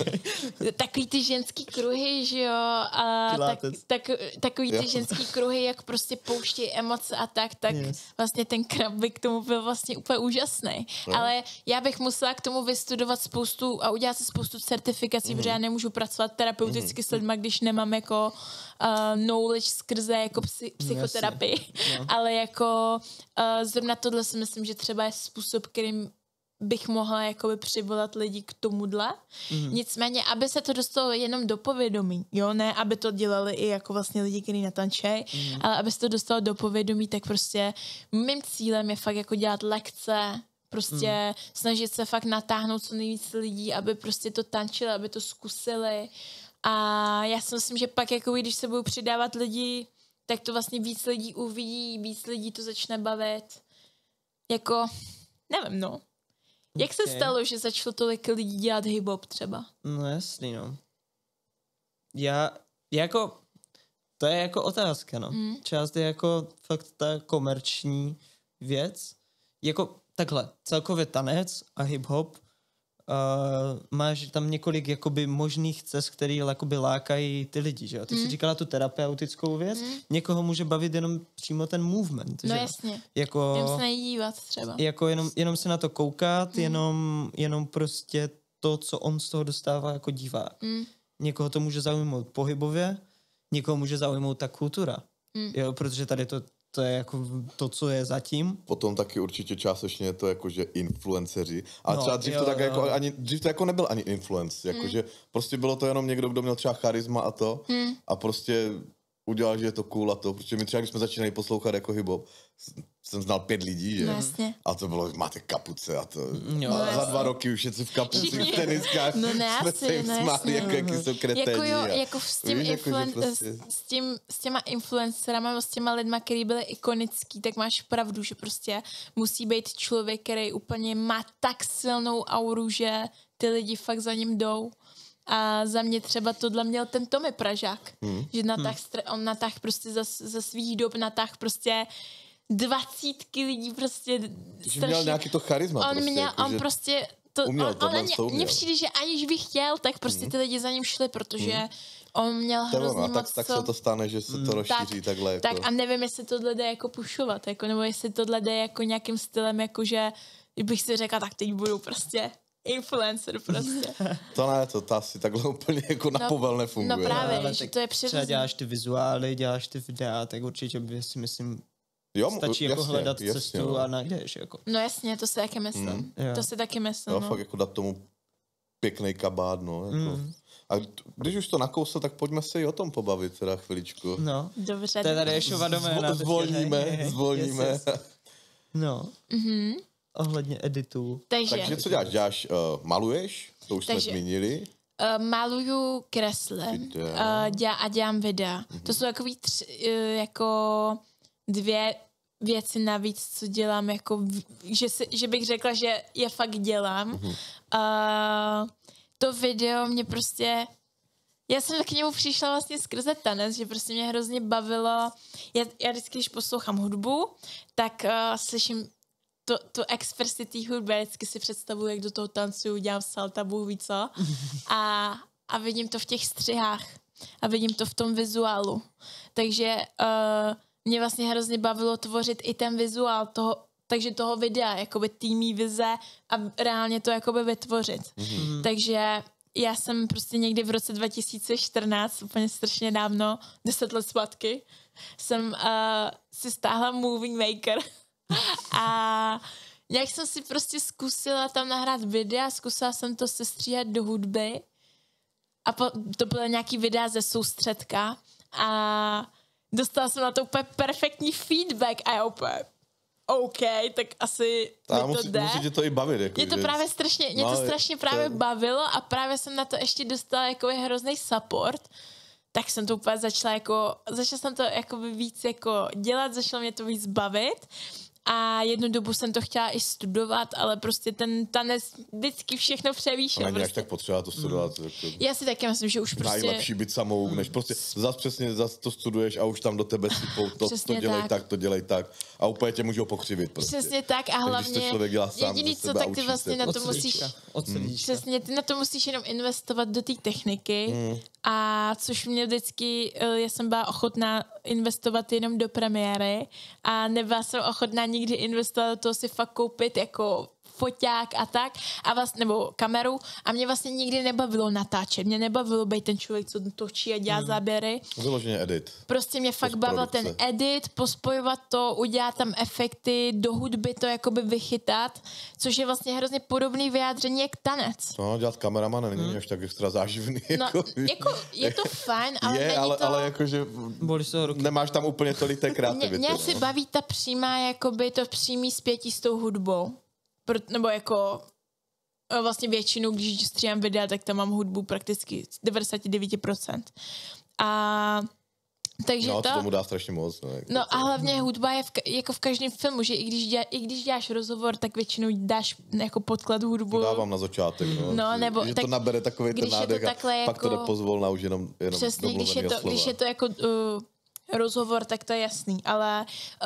Takový ty ženský kruhy, že jo, a tak, Pilates. tak, takový ty Jo. ženský kruhy, jak prostě pouštějí emoce a tak, tak Yes. vlastně ten kramp by k tomu byl vlastně úplně úžasný. Jo. Ale já bych musela k tomu vystudovat spoustu a udělat si spoustu certifikací, mm. protože já nemůžu pracovat terapeuticky mm. s lidma, když nemám jako uh, knowledge skrze jako psy, psychoterapii. No. Ale jako uh, zrovna tohle si myslím, že třeba je způsob, kterým bych mohla jakoby přivolat lidi k tomuhle. Mm. Nicméně, aby se to dostalo jenom do povědomí, jo, ne, aby to dělali i jako vlastně lidi, kteří netančej, mm. ale aby se to dostalo do povědomí, tak prostě mým cílem je fakt jako dělat lekce, prostě mm. snažit se fakt natáhnout co nejvíc lidí, aby prostě to tančili, aby to zkusili. A já si myslím, že pak jako když se budou přidávat lidi, tak to vlastně víc lidí uvidí, víc lidí to začne bavit. Jako, nevím, no. Jak se Okay. stalo, že začalo tolik lidí dělat hip-hop třeba? No jasný, no. Já, jako, to je jako otázka, no. Mm. Část je jako fakt ta komerční věc. Jako takhle, celkově tanec a hip-hop, uh, máš tam několik jakoby možných cest, které jakoby lákají ty lidi, že jo. Ty mm. jsi říkala tu terapeutickou věc, mm. někoho může bavit jenom přímo ten movement, No že jo. jasně, Jako, jdem se nedívat třeba. jako jenom, jenom se na to koukat, mm. jenom, jenom prostě to, co on z toho dostává jako divák. Mm. Někoho to může zaujmout pohybově, někoho může zaujmout ta kultura. Mm. Jo, protože tady to, to je jako to, co je zatím. Potom taky určitě částečně je to jako, že influenceři. A No, třeba dřív jo, to tak jo. jako ani, dřív to jako nebyl ani influence, jako Mm. že prostě bylo to jenom někdo, kdo měl třeba charisma a to Mm. a prostě udělal, že je to cool a to, protože my třeba, když jsme začínali poslouchat jako hip-hop, jsem znal pět lidí, že? No jasně. A to bylo, máte kapuce a to. Jo, a za jasně. dva roky už je v kapucích, Všichni. v teniskách. No ne, jsme asi, se jim no smáli, jasně. jako jaký jsou kreténi. Jako jo, a- jako s, tím víš, jako, že influen- prostě- s, s, tím, s těma influencerama, s těma lidma, který byli ikonický, tak máš pravdu, že prostě musí být člověk, který úplně má tak silnou auru, že ty lidi fakt za ním jdou. A za mě třeba tohle měl ten Tommy Pražák, Hmm. že natáh, on natáh prostě za, za svých dob natáh prostě dvacítky lidí prostě Že měl nějaký to charisma. on prostě, měl, jako, on že prostě to, uměl on, tohle, on, to mně uměl. přijde, že aniž bych chtěl, tak prostě ty lidi za ním šli, protože on měl hrozně a moc tak, tak co... se to stane, že se to Mm. rozšíří tak, takhle. Jako... Tak a nevím, jestli tohle jde jako pušovat, jako, nebo jestli tohle jde jako nějakým stylem, jako že bych si řekla, tak teď budu prostě influencer prostě. To ne, to, to asi takhle úplně jako na No, povel nefunguje. no právě. Ale že tak to je třeba přirozený. děláš ty vizuály, děláš ty videa, tak určitě by si myslím, Jo, stačí jasně, jako hledat jasně, cestu no. a najdeš. Jako. No jasně, to si taky myslím. Mm. Jo. To si taky myslím, Jo, no. fakt jako dát tomu pěkný kabát, no. Jako. Mm. A t- když už to nakousl, tak pojďme se i o tom pobavit teda chviličku. No, Dobře. to je tady Ješova doména. Zvo- zvolníme, Hej, hej, zvolníme. yes, yes. No, Mhm. ohledně editů. Takže, Takže co děláš? Děláš, uh, maluješ? To už Takže- jsme zmínili. uh, maluju, kreslím Videa. uh, děla, a dělám videa. Mhm. To jsou takový tři, uh, jako dvě věci navíc, co dělám, jako, v- že, si, že bych řekla, že je fakt dělám. Mhm. Uh, to video mě prostě... Já jsem k němu přišla vlastně skrze tanec, že prostě mě hrozně bavilo. Já, já vždycky, když poslouchám hudbu, tak uh, slyším to, to expresi té hudby. Já vždycky si představuji, jak do toho tancuju, dělám salta, bůh ví co. A, a vidím to v těch střihách. A vidím to v tom vizuálu. Takže uh, mě vlastně hrozně bavilo tvořit i ten vizuál toho, takže toho videa, jakoby týmí vize a reálně to jakoby vytvořit. Mm. Takže já jsem prostě někdy v roce dva tisíce čtrnáct, úplně strašně dávno, deset let zpátky, jsem uh, si stáhla Movie Maker a nějak jsem si prostě zkusila tam nahrát videa, zkusila jsem to sestříhat do hudby a po, to bylo nějaký videa ze soustředka a dostala jsem na to úplně perfektní feedback a já úplně OK, tak asi A mi to musí, jde. musí tě to i bavit. Jako, Mě to že... právě strašně, mě No, to strašně to- právě bavilo a právě jsem na to ještě dostala jako hrozný support, tak jsem to úplně začala jako, začala jsem to jako víc jako dělat, začalo mě to víc bavit a jednu dobu jsem to chtěla i studovat, ale prostě ten tanec vždycky všechno převýšil. A není až Prostě. tak potřeba to studovat. Mm. Jako... Já si taky myslím, že už prostě... Najlepší být samouk, než prostě zas přesně zas to studuješ a už tam do tebe sypou, to, to Přesně dělej tak. tak. to dělej tak a úplně tě můžou pokřivit prostě. Přesně tak a když to hlavně člověk dělá sám jediný ze co, sebe a tak ty učí vlastně se na to prostě. musíš... Srdíčka, od srdíčka. Přesně, ty na to musíš jenom investovat do té techniky Mm. a což mě vždycky, eh, já jsem byla ochotná investovat jenom do premiéry a nebyla jsem ochotná nikdy investovat do toho si fakt koupit jako foťák a tak, a vlastně, nebo kameru a mě vlastně nikdy nebavilo natáčet, mě nebavilo být ten člověk, co točí a dělá Hmm. záběry. Vyloženě edit. Prostě mě fakt bavil ten Postprodukce. edit, pospojovat to, udělat tam efekty, do hudby to jakoby vychytat, což je vlastně hrozně podobný vyjádření jak tanec. No, dělat kameramana není hmm. až tak extra záživný. No, jako, jako, je to fajn, ale je, není ale, to... ale jakože Bolí se ho ruky. nemáš tam úplně tolik té Mě, kreativity. mě no. asi baví ta přímá, jakoby to přímý zpětí s tou hudbou. Pro, nebo jako e, vlastně většinu, když stříhám videa, tak tam mám hudbu prakticky devadesát devět procent. A takže No, to... to tomu dá strašně moc. No, jako No to- a hlavně hudba je v, ka- jako v každém filmu, že i když, dělá, i když děláš rozhovor, tak většinou dáš jako podklad hudbu. Dávám na začátek, no. No, nebo že tak- to nabere takový ten když je to nádech a takhle pak to jde jako- pozvolna už jenom, jenom Přesně, když je, to, domluvenýho když je slova. to jako uh, rozhovor, tak to je jasný, ale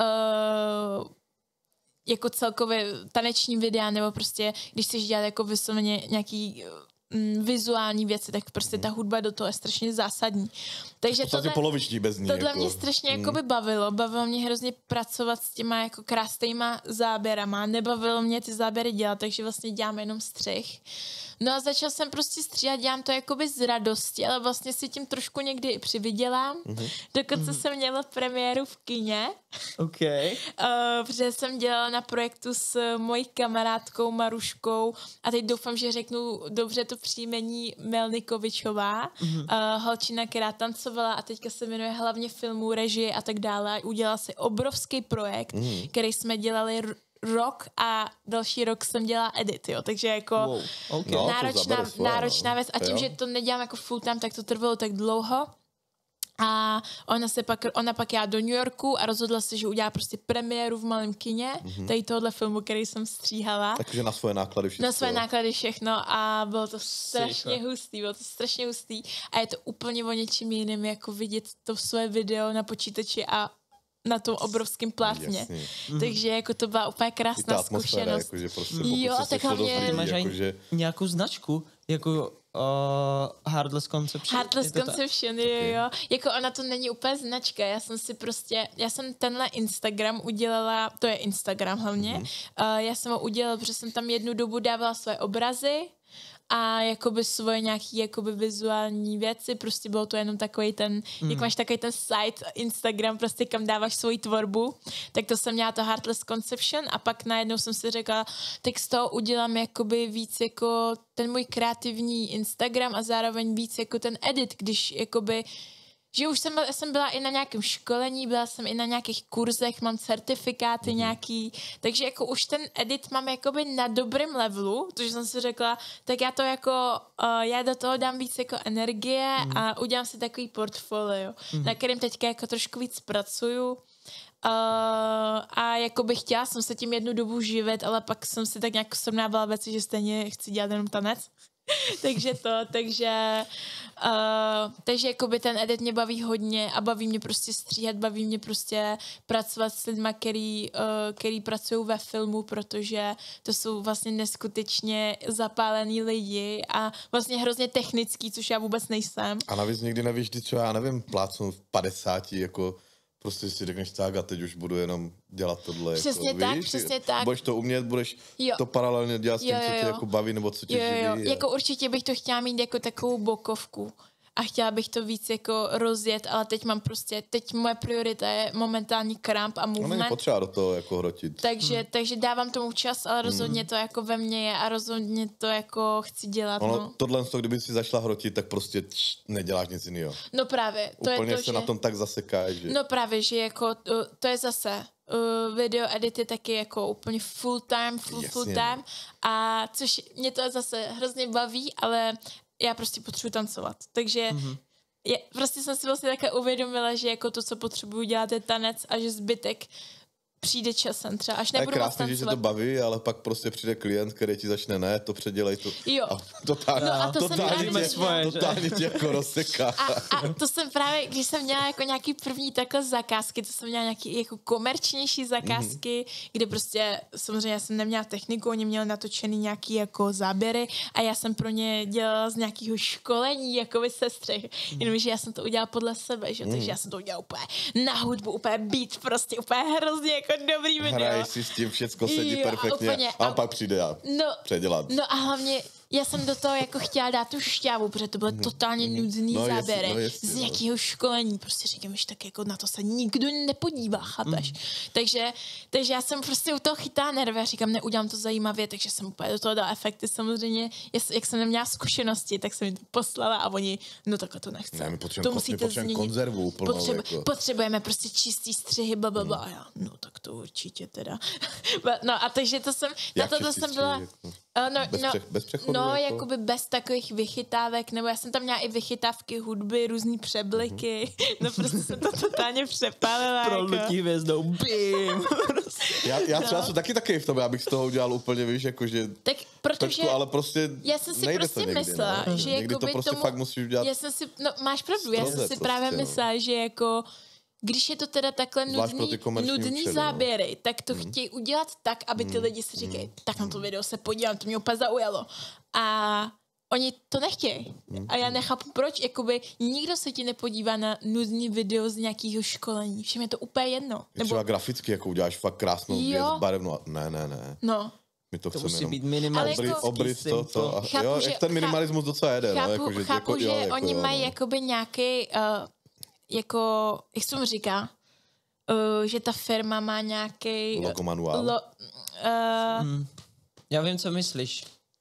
uh, jako celkově taneční videa, nebo prostě, když chceš dělat jako vysloveně nějaký mm, vizuální věci, tak prostě ta hudba do toho je strašně zásadní. Takže V podstatě tohle, poloviční bez ní. tohle jako. mě strašně jako by bavilo. Bavilo mě hrozně pracovat s těma jako krásnýma záběrama. Nebavilo mě ty záběry dělat, takže vlastně dělám jenom střih. No a začal jsem prostě stříhat, dělám to jakoby z radosti, ale vlastně si tím trošku někdy i přivydělám. Mm-hmm. Dokonce mm-hmm. jsem měla premiéru v kině, OK. uh, protože jsem dělala na projektu s mojí kamarádkou Maruškou a teď doufám, že řeknu dobře to příjmení Melnikovičová, mm-hmm. uh, holčina, která tancovala a teďka se věnuje hlavně filmů, režii a tak dále. Udělala si obrovský projekt, mm-hmm. který jsme dělali r- rok a další rok jsem dělala edit, jo, takže jako Wow. OK. No, to náročná, zabere svoje, náročná no. věc a tím, Jo. že to nedělám jako full time, tak to trvalo tak dlouho. A ona se pak, ona pak jela do New Yorku a rozhodla se, že udělá prostě premiéru v malém kině, mm-hmm. tady tohle filmu, který jsem stříhala. Takže na svoje náklady všechno. Na své náklady všechno a bylo to strašně Super. hustý, bylo to strašně hustý a je to úplně o něčím jiným, jako vidět to své video na počítači a na tom obrovském plátně. Jasně. Takže jako to byla úplně I ta krásná atmosféra, zkušenost. jakože prostě Jo, pokud se tak sešlo dost hlavně- Ty lidí, máš aj jakože... nějakou značku, jako Uh, Heartless Conception. Heartless Conception, jo, jo. Jako ona to není úplně značka, já jsem si prostě, já jsem tenhle Instagram udělala, to je Instagram hlavně, mm-hmm. uh, já jsem ho udělala, protože jsem tam jednu dobu dávala své obrazy a jakoby svoje nějaký jakoby vizuální věci, prostě bylo to jenom takový ten, mm. jak máš takový ten site Instagram, prostě kam dáváš svoji tvorbu, tak to jsem měla to Heartless Conception a pak najednou jsem si řekla, tak z toho udělám jakoby víc jako ten můj kreativní Instagram a zároveň víc jako ten edit, když jakoby že už jsem, jsem byla i na nějakém školení, byla jsem i na nějakých kurzech, mám certifikáty mm. nějaký, takže jako už ten edit mám jakoby na dobrém levelu, protože jsem si řekla, tak já to jako, uh, já do toho dám víc jako energie mm. a udělám si takový portfolio, mm. na kterém teďka jako trošku víc pracuju. Uh, a jako bych chtěla jsem se tím jednu dobu živit, ale pak jsem si tak nějak srovnávala věci, že stejně chci dělat jenom tanec. takže to, takže uh, takže jakoby ten edit mě baví hodně a baví mě prostě stříhat, baví mě prostě pracovat s lidma, který, uh, který pracují ve filmu, protože to jsou vlastně neskutečně zapálení lidi a vlastně hrozně technický, což já vůbec nejsem. A navíc nikdy nevíš, kdy třeba, já nevím, plácnu v padesáti, jako prostě si řekneš tak a teď už budu jenom dělat tohle. Přesně jako, tak, víš? přesně tak. Budeš to umět, budeš jo. to paralelně dělat s tím, jo, jo, jo. co tě jako baví, nebo co tě jo, jo. živí. A... Jako určitě bych to chtěla mít jako takovou bokovku. A chtěla bych to víc jako rozjet, ale teď mám prostě, teď moje priorita je momentální kramp a movement. No není potřeba do toho jako hrotit. Takže, hmm. takže dávám tomu čas, ale rozhodně hmm. to jako ve mně je a rozhodně to jako chci dělat. Ono, no. Tohle, kdyby si zašla hrotit, tak prostě č, neděláš nic jiného. No právě. To Úplně je to, se že... na tom tak zasekáš, že... No právě, že jako to, to je zase uh, video edit je taky jako úplně full time, full, Jasně. full time a což mě to zase hrozně baví, ale já prostě potřebuji tancovat. Takže mm-hmm. Je, prostě jsem si vlastně také uvědomila, že jako to, co potřebuji dělat, je tanec a že zbytek přijde časem třeba, až nebudu moc tancovat. A je krásný, že se to baví, ale pak prostě přijde klient, který ti začne ne, to předělej to. Jo. A totálně, no a to totálně, jsem tě, svoje, totálně tě jako rozseká. A, a to jsem právě, když jsem měla jako nějaký první takhle zakázky, to jsem měla nějaký jako komerčnější zakázky, mm-hmm. kde prostě, samozřejmě já jsem neměla techniku, oni měli natočený nějaký jako záběry a já jsem pro ně dělala z nějakého školení, jako vy sestřih. Mm-hmm. Jenomže já jsem to udělala podle sebe, že? Mm-hmm. Takže já jsem to udělala úplně na hudbu, úplně beat, prostě úplně hrozně jako dobrý video. Hraješ si s tím, všecko sedí jo, perfektně a, úplně, a, a pak přijde a no, předělat. No a hlavně já jsem do toho jako chtěla dát tu šťávu, protože to byly totálně nudný no, záběry no, jestli, z nějakého no. školení. Prostě říkám, že tak jako na to se nikdo nepodívá, chápeš? Mm. Takže, takže já jsem prostě u toho chytá nervy a říkám, neudělám to zajímavě, takže jsem úplně do toho dala efekty. Samozřejmě, jak jsem neměla zkušenosti, tak jsem mi to poslala a oni, no tak to nechce. Ne, my to musíte změnit. Konzervu plnou, Potřebu, jako. Potřebujeme prostě čistý střihy, blablabla. Mm. Já, no tak to určitě teda. No a takže to jsem, jak na to jsem byla... Jako? Uh, no, bez, no, přech, bez přechodu? No, jako? jakoby bez takových vychytávek, nebo já jsem tam měla i vychytávky hudby, různý přebliky, mm-hmm. no prostě jsem to totálně přepálila. Prolnutí jako. hvězdou, bim! já, já třeba no. jsem taky taky v tom, já bych z toho udělal úplně, víš, jakože... Tak protože... Trošku, ale prostě já jsem si prostě někdy, myslela, no. že někdy jakoby to prostě tomu... fakt musíš udělat... Já jsem si, no máš pravdu, já jsem si prostě, právě no. myslela, že jako... Když je to teda takhle nudný, nudný účely, záběry, no. tak to mm. chtějí udělat tak, aby ty mm. lidi si říkají, tak na to video se podívám, to mě úplně zaujalo. A oni to nechtějí. Mm. A já nechápu, proč, jakoby nikdo se ti nepodívá na nudný video z nějakého školení. Všem je to úplně jedno. Je třeba graficky, jako uděláš fakt krásnou věc, barevnou. Ne, ne, ne. No. My to, to chceme musí jenom být minimalistický. Jako, obrys to, to. A, chápu, jo, že, jak ten minimalismus docela jede. Chápu, no, jako, že, chápu, jako, že jo, jako, oni jo, mají no. jakoby nějaký, uh, jako, jak se mu říká, uh, že ta firma má nějaký... Logo manuál. Lo, uh, hmm. Já vím, co myslíš.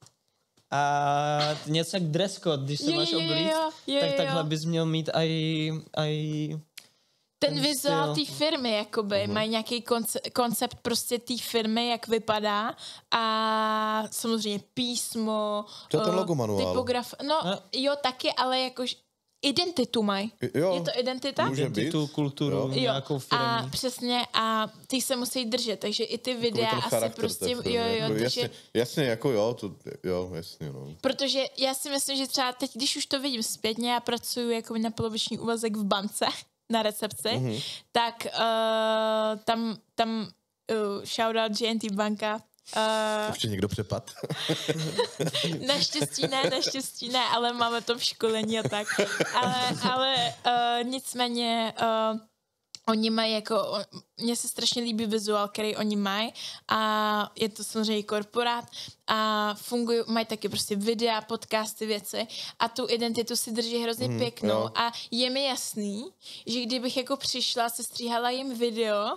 A něco jak dress code, když se je, máš je, oblíct, jo, je, tak jo. takhle bys měl mít aj... aj ten, ten vizuál té firmy, jakoby, uh-huh. mají nějaký konce- koncept prostě té firmy, jak vypadá a samozřejmě písmo, to je ten logo manuál. Typograf, no a? jo, taky, ale jakož identitu mají. Jo, je to identita? Identitu, kulturu, jo. nějakou firmu. A přesně, a ty se musí držet, takže i ty videa asi prostě, jo, jo, jako, takže... Jasně, jasně, jako jo, to, jo, jasně, no. Protože já si myslím, že třeba teď, když už to vidím zpětně, já pracuji jako na poloviční úvazek v bance, na recepci, mm-hmm. tak uh, tam, tam uh, shoutout G N T banka, Uh, Ještě někdo přepad? Naštěstí ne, naštěstí ne, ale máme to v školení a tak. Ale, ale uh, nicméně uh, oni mají jako, mně se strašně líbí vizuál, který oni mají a je to samozřejmě korporát a fungují, mají taky prostě videa, podcasty, věci a tu identitu si drží hrozně mm, pěknou jo. a je mi jasný, že kdybych jako přišla, sestříhala jim video,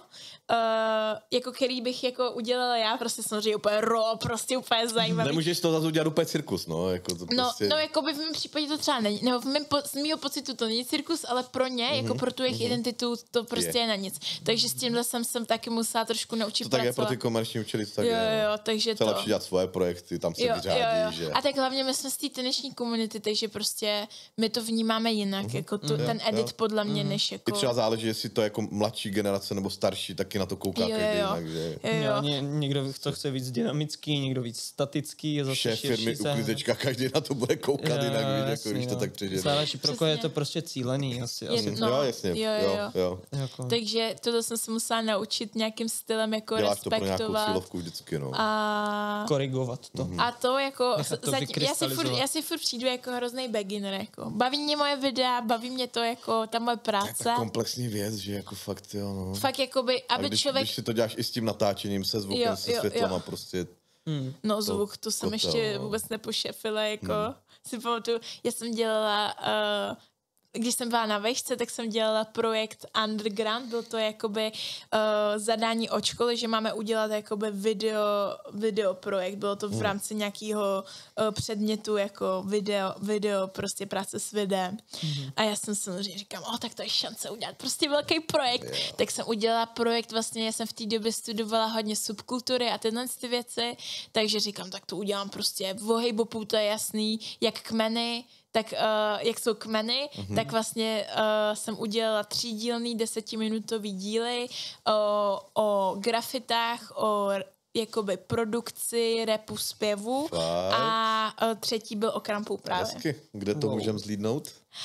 uh, jako který bych jako udělala já, prostě samozřejmě úplně raw, prostě úplně zajímavý. Nemůžeš to zase udělat úplně cirkus, no. Jako to No, prostě... no, jako by v mém případě to třeba není, nebo v mém po, z mýho pocitu to není cirkus, ale pro ně, mm-hmm, jako pro tu jejich mm-hmm. identitu, to prostě je. je na nic. Takže s tímhle jsem, jsem taky musela trošku naučit to tak pracovat. je pro ty komerční učili, tak jo, je. Jo, takže to je to... lepší dělat svoje projekty, tam se jo, vyřádí, jo, jo. že... A tak hlavně my jsme z té taneční komunity, takže prostě my to vnímáme jinak, mm-hmm. jako tu, mm-hmm. ten edit jo. podle mě, mm-hmm. než jako... I třeba záleží, jestli to jako mladší generace nebo starší, taky na to kouká jo, každý jo. jinak, že... Jo, jo. Jo, ně, někdo to chce víc dynamický, někdo víc statický. Zase šéf firmy uklízečka, každý na to bude koukat jo, jinak, víš, jako když to tak přežene. Záleží, pro koho je to prostě cílený asi. Je, asi. no, jo, jasně, jo, jo, jo. jo. Jako. Takže tohle jsem se musela naučit nějakým stylem jako děláš respektovat. Děláš to pro nějakou cílovku vždycky, no. A... korigovat to. A to jako, to zatím, já, si furt, já si furt přijdu jako hrozný beginner, jako. Baví mě moje videa, baví mě to jako ta moje práce. To je komplexní věc, že jako fakt, jo, no. Fakt jakoby, aby a když, člověk... když si to děláš i s tím natáčením, se zvukem, jo, se jo, světlem jo. a prostě... Hmm. No zvuk, to jsem kotel, ještě no. vůbec nepošefila, jako Hmm. si pamatuju, já jsem dělala... Uh, když jsem byla na vejšce, tak jsem dělala projekt Underground, byl to jakoby uh, zadání od školy, že máme udělat jakoby video, video projekt, bylo to v rámci nějakého uh, předmětu jako video, video, prostě práce s videem. Mm-hmm. A já jsem samozřejmě říkám, o, tak to je šance udělat prostě velký projekt. Yeah. Tak jsem udělala projekt, vlastně já jsem v té době studovala hodně subkultury a tyhle ty věci, takže říkám, tak to udělám prostě v hip-hopu, to je jasný, jak kmeny, tak uh, jak jsou kmeny, mm-hmm. tak vlastně uh, jsem udělala třídílný desetiminutový díly o, o grafitách, o jakoby produkci, rapu, zpěvu Fakt? a uh, třetí byl o krampu právě. Hezky. Kde to wow. můžeme zlídnout?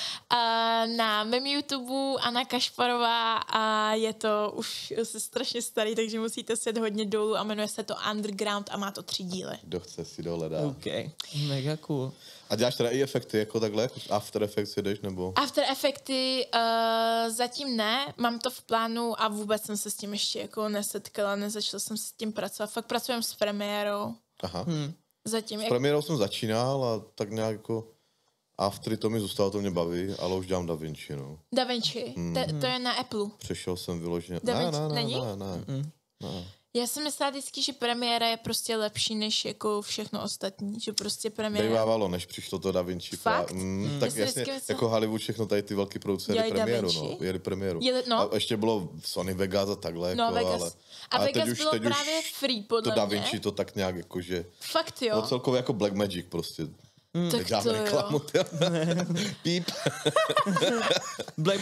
Uh, na mém YouTube Anna Kašparová a je to už se strašně starý, takže musíte set hodně dolů a jmenuje se to Underground a má to tři díly. Kdo chce si dohledá. OK, mega cool. A děláš teda i efekty jako takhle? After Effects jedeš nebo? After Effecty uh, zatím ne, mám to v plánu a vůbec jsem se s tím ještě jako nesetkala, nezačala jsem s tím pracovat. Fakt pracujeme s premiérou. Aha. Hmm. Zatím. S premiérou jsem začínal a tak nějak jako aftery to mi zůstalo, to mě baví, ale už dělám DaVinci, no. DaVinci, hmm. to, to je na Apple. Přešel jsem vyloženě. DaVinci, ne, ne, není? ne, ne, ne, ne. Já jsem myslela vždycky, že premiéra je prostě lepší než jako všechno ostatní, že prostě premiéra... Bývávalo, než přišlo to DaVinci. Fakt? Mm, Hmm. tak jasně, myslela... jako Hollywood, všechno tady ty velký producenty jeli premiéru, no. Jeli premiéru. Jeli, no. A ještě bylo Sony Vegas a takhle, no, jako, Vegas. ale... A ale Vegas teď bylo už, teď právě už free, podle to DaVinci mě. to tak nějak jako, že... Fakt jo. No celkově jako Blackmagic prostě. Mm. Tak Nedáme to reklamu, jo. Píp. Black...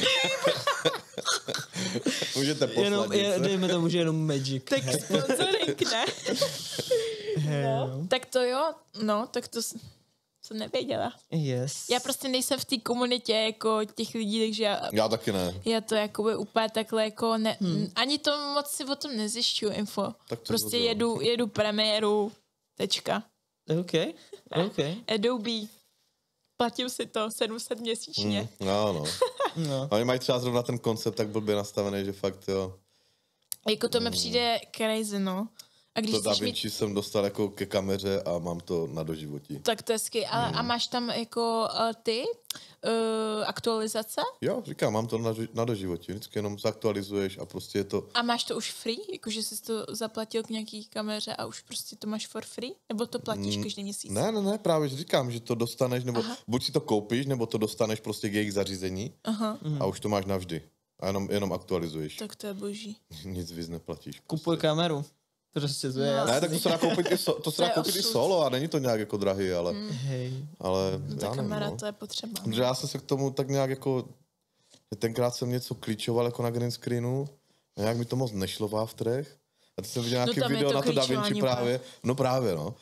Můžete poslat jenom, je, dejme tomu, že jenom Magic. Tak sponsoring, ne? No, tak to jo, no, tak to jsem nevěděla. Yes. Já prostě nejsem v té komunitě jako těch lidí, takže já... Já taky ne. Já to jakoby úplně takhle jako ne... Hmm. Ani to moc si o tom nezjišťuju info. Prostě jedu, jedu premiéru, tečka. OK, OK. Adobe. Platím si to sedm set měsíčně. Mm, no, no. no. Oni mají třeba zrovna ten koncept tak blbě nastavený, že fakt jo. Jako to mi mm. přijde crazy, no. A když to DaVinci mít... jsem dostal jako ke kameře a mám to na doživotí. Tak to je skvělé. A, mm. a máš tam jako uh, ty uh, aktualizace? Jo, říkám, mám to na, na doživotí. Vždycky jenom zaktualizuješ a prostě je to... A máš to už free? Jakože jsi to zaplatil k nějaký kameře a už prostě to máš for free? Nebo to platíš mm. každý měsíc? Ne, ne, ne, právě že říkám, že to dostaneš, nebo Aha. buď si to koupíš, nebo to dostaneš prostě k jejich zařízení. Aha. A už to máš navždy. A jenom, jenom aktualizuješ. Tak to je boží. Nic víc neplatíš. Prostě. Kupuj kameru. Prostě to je no. Ne, tak to se dá koupit i, so, to se dá koupit i solo a není to nějak jako drahý, ale... Mm. Hej. Ale no, ta já kamera, nevím, no. to je potřeba. Protože já jsem se k tomu tak nějak jako... Tenkrát jsem něco klíčoval jako na green screenu a nějak mi to moc nešlo v Afterech. A teď jsem viděl nějaký no, video to na to DaVinci právě. No právě, no.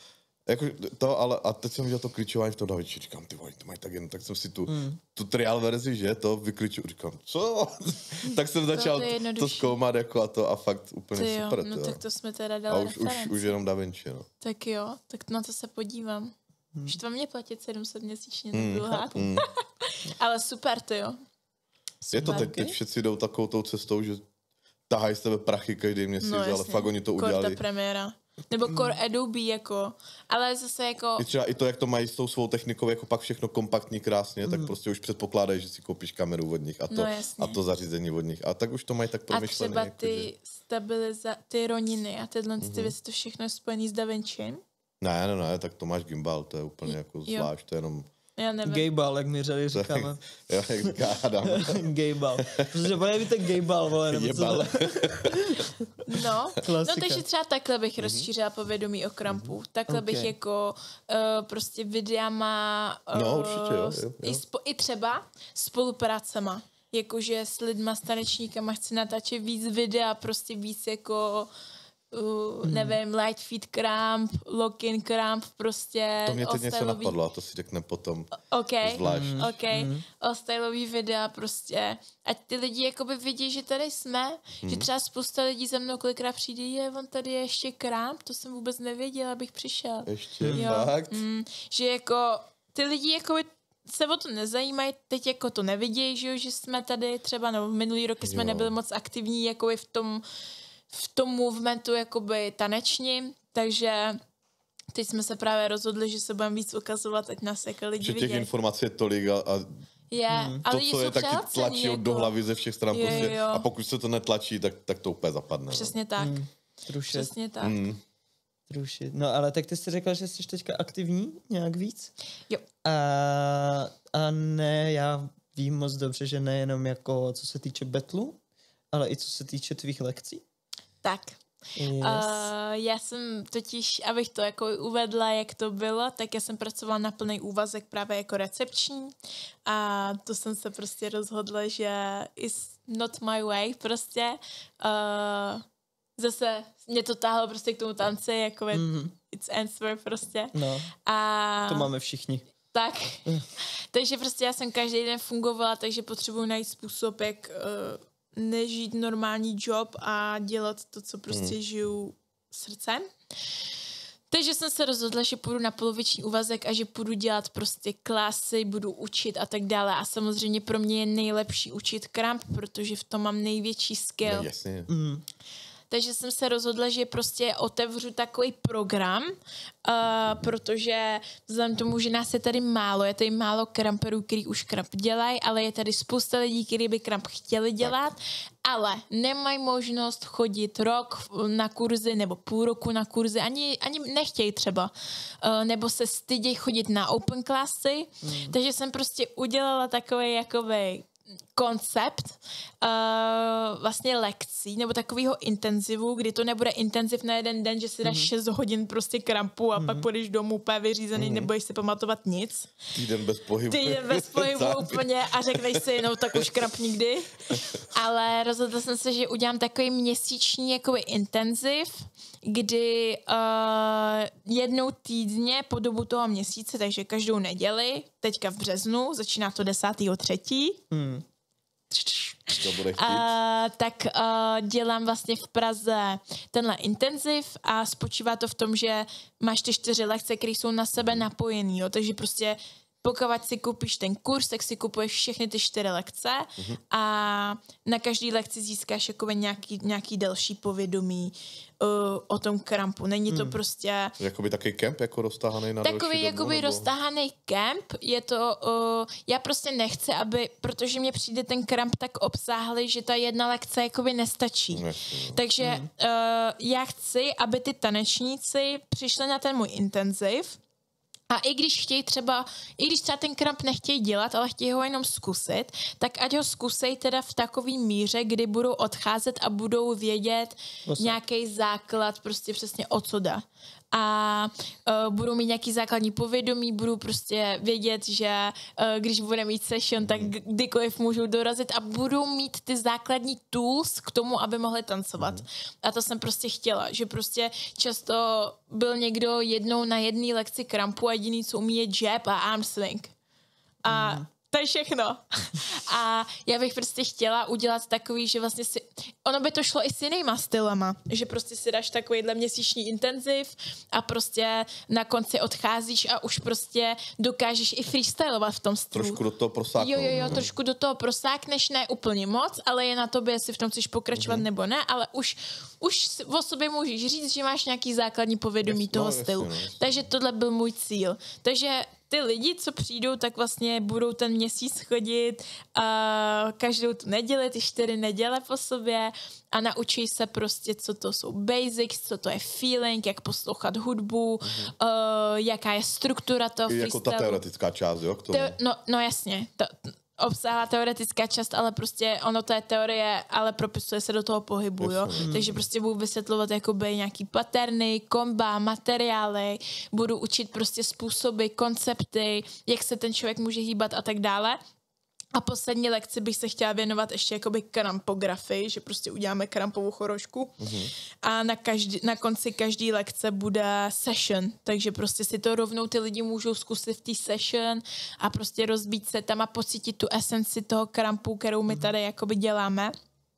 Jako to, ale a teď jsem viděl to kličování v tom Davinči, říkám, ty vole, to mají tak jen, tak jsem si tu, mm. tu trial verzi, že, to vykliču, říkám, co? Tak jsem začal to, to zkoumat jako a to a fakt úplně ty jo, super. no to, tak to jsme teda dali a už, už, už jenom Davinči, no. Tak jo, tak na to se podívám. Hmm. Už to mě platit sedm set měsíčně, mm. nebudu hát. Mm. Ale super, to jo. Je to teď, teď všichni jdou takovou tou cestou, že tahají z tebe prachy každý měsíc, no, ale fakt oni to udělali. Korta premiéra. Nebo Core mm. Adobe, jako, ale zase jako... I třeba i to, jak to mají s tou svou technikou, jako pak všechno kompaktní, krásně, mm. tak prostě už předpokládají, že si koupíš kameru od nich a to, no, a to zařízení od nich. A tak už to mají tak promyšlené. A třeba ty jako, že... stabiliza... ty roniny a tyhle mm-hmm. ty věci, to všechno je spojený s DaVincim? Ne, ne, ne, tak to máš gimbal, to je úplně jako zvlášť, to je jenom... Já nevím. Gayball, jak mi řady říkáme. Jo, jak říká Adam. Gayball. Protože bude ten gayball, vole, nebo co? No, no, takže třeba takhle bych mm-hmm. rozšířila povědomí o krampu. Takhle okay. bych jako uh, prostě videama uh, no, určitě, jo, jo, jo. I, spo, i třeba spolupracema. Jakože s lidma, s tanečníkama chci natáčet víc videa, prostě víc jako Uh, hmm. nevím, light feed cramp, lock-in cramp, prostě. To mě teď něco napadlo, a to si řekne potom okay. zvlášť. Mm. Ok, mm. o stylový videa prostě. Ať ty lidi jakoby vidí, že tady jsme, mm. že třeba spousta lidí za mnou kolikrát přijde, je, on tady je ještě cramp, to jsem vůbec nevěděla, abych přišel. Ještě, jo. Fakt? Mm, že jako ty lidi jakoby se o to nezajímají, teď jako to nevidějí, že, že jsme tady třeba, no minulý roky jsme jo. nebyli moc aktivní jakoby v tom v tom movementu jakoby taneční, takže teď jsme se právě rozhodli, že se budeme víc ukazovat, ať nás jako lidi vidějí. Že těch informací je tolik a, a je, to, co je, tak ti tlačí jako... do hlavy ze všech stran. Jo, prostě, jo. A pokud se to netlačí, tak, tak to úplně zapadne. Přesně no. tak. Mm, Přesně tak. Mm. Trušit. No ale tak ty jsi řekla, že jsi teďka aktivní nějak víc? Jo. A, a ne, já vím moc dobře, že nejenom jako co se týče betlu, ale i co se týče tvých lekcí. Tak. Yes. Uh, já jsem totiž, abych to jako uvedla, jak to bylo, tak já jsem pracovala na plný úvazek právě jako recepční a to jsem se prostě rozhodla, že is not my way prostě. Uh, zase mě to táhlo prostě k tomu tanci, jako mm-hmm. it's answer prostě. No, a to máme všichni. Tak, takže prostě já jsem každý den fungovala, takže potřebuji najít způsob, jak uh, nežít normální job a dělat to, co prostě hmm. žiju srdcem. Takže jsem se rozhodla, že půjdu na poloviční úvazek a že půjdu dělat prostě klasy, budu učit a tak dále. A samozřejmě pro mě je nejlepší učit kramp, protože v tom mám největší skill. No, jasně. Mm. Takže jsem se rozhodla, že prostě otevřu takový program, uh, protože vzhledem tomu, že nás je tady málo, je tady málo kramperů, který už kramp dělají, ale je tady spousta lidí, kteří by kramp chtěli dělat, tak. ale nemají možnost chodit rok na kurzy nebo půl roku na kurzy, ani, ani nechtějí třeba, uh, nebo se stydějí chodit na open classy, mm. takže jsem prostě udělala takový jakoby koncept uh, vlastně lekcí nebo takového intenzivu, kdy to nebude intenziv na jeden den, že si dáš mm-hmm. šest hodin prostě krampu a mm-hmm. pak půjdeš domů úplně vyřízený, mm-hmm. nebudeš si pamatovat nic. Týden bez pohybu. Týden bez pohybu úplně a řekneš si, no tak už kramp nikdy. Ale rozhodla jsem se, že udělám takový měsíční jakoby intenziv, kdy uh, jednou týdně po dobu toho měsíce, takže každou neděli, teďka v březnu, začíná to desátého třetího Hmm. To bude chtít. Uh, tak uh, dělám vlastně v Praze tenhle intenziv a spočívá to v tom, že máš ty čtyři lekce, které jsou na sebe napojený, jo? Takže prostě pokud si koupíš ten kurz, tak si kupuješ všechny ty čtyři lekce uh-huh. a na každý lekci získáš jakoby nějaký, nějaký další povědomí uh, o tom krampu. Není to hmm. prostě... Jakoby takový kemp jako roztáhaný na takový další jakoby dobu, roztáhaný kemp. Je to... Uh, já prostě nechci, aby... Protože mně přijde ten kramp tak obsáhlý, že ta jedna lekce jakoby nestačí. Nechci, Takže hmm. uh, já chci, aby ty tanečníci přišli na ten můj intenziv. A i když chtějí třeba, i když třeba ten kramp nechtějí dělat, ale chtějí ho jenom zkusit, tak ať ho zkusej teda v takový míře, kdy budou odcházet a budou vědět nějaký základ, prostě přesně o co jde. a uh, budou mít nějaký základní povědomí, budou prostě vědět, že uh, když bude mít session, tak kdykoliv můžou dorazit a budou mít ty základní tools k tomu, aby mohli tancovat. Mm. A to jsem prostě chtěla, že prostě často byl někdo jednou na jedné lekci krampu a jediný, co umí, je jab a arm swing. A mm. to je všechno. A já bych prostě chtěla udělat takový, že vlastně si... Ono by to šlo i s jinýma stylama, že prostě si dáš takovýhle měsíční intenziv a prostě na konci odcházíš a už prostě dokážeš i freestylovat v tom stylu. Trošku do toho prosáknout. Jo, jo, jo, trošku do toho prosákneš, ne úplně moc, ale je na tobě, jestli v tom chceš pokračovat mm-hmm. nebo ne, ale už, už o sobě můžeš říct, že máš nějaký základní povědomí yes, toho no, stylu. Jasně, no, jasně. Takže tohle byl můj cíl. Takže ty lidi, co přijdou, tak vlastně budou ten měsíc chodit uh, každou tu neděli, ty čtyři neděle po sobě a naučí se prostě, co to jsou basics, co to je feeling, jak poslouchat hudbu, mm-hmm. uh, jaká je struktura toho freestylu. Jako ta teoretická část, jo, k tomu. Te- no, no jasně, to, obsáhlá teoretická část, ale prostě ono to je teorie, ale propisuje se do toho pohybu, jo. Mm. Takže prostě budu vysvětlovat jakoby nějaký paterny, komba, materiály, budu učit prostě způsoby, koncepty, jak se ten člověk může hýbat a tak dále. A poslední lekci bych se chtěla věnovat ještě jakoby krampografii, že prostě uděláme krampovou chorošku mm-hmm. a na, každý, na konci každé lekce bude session, takže prostě si to rovnou ty lidi můžou zkusit v té session a prostě rozbít se tam a pocítit tu esenci toho krampu, kterou my tady jakoby děláme.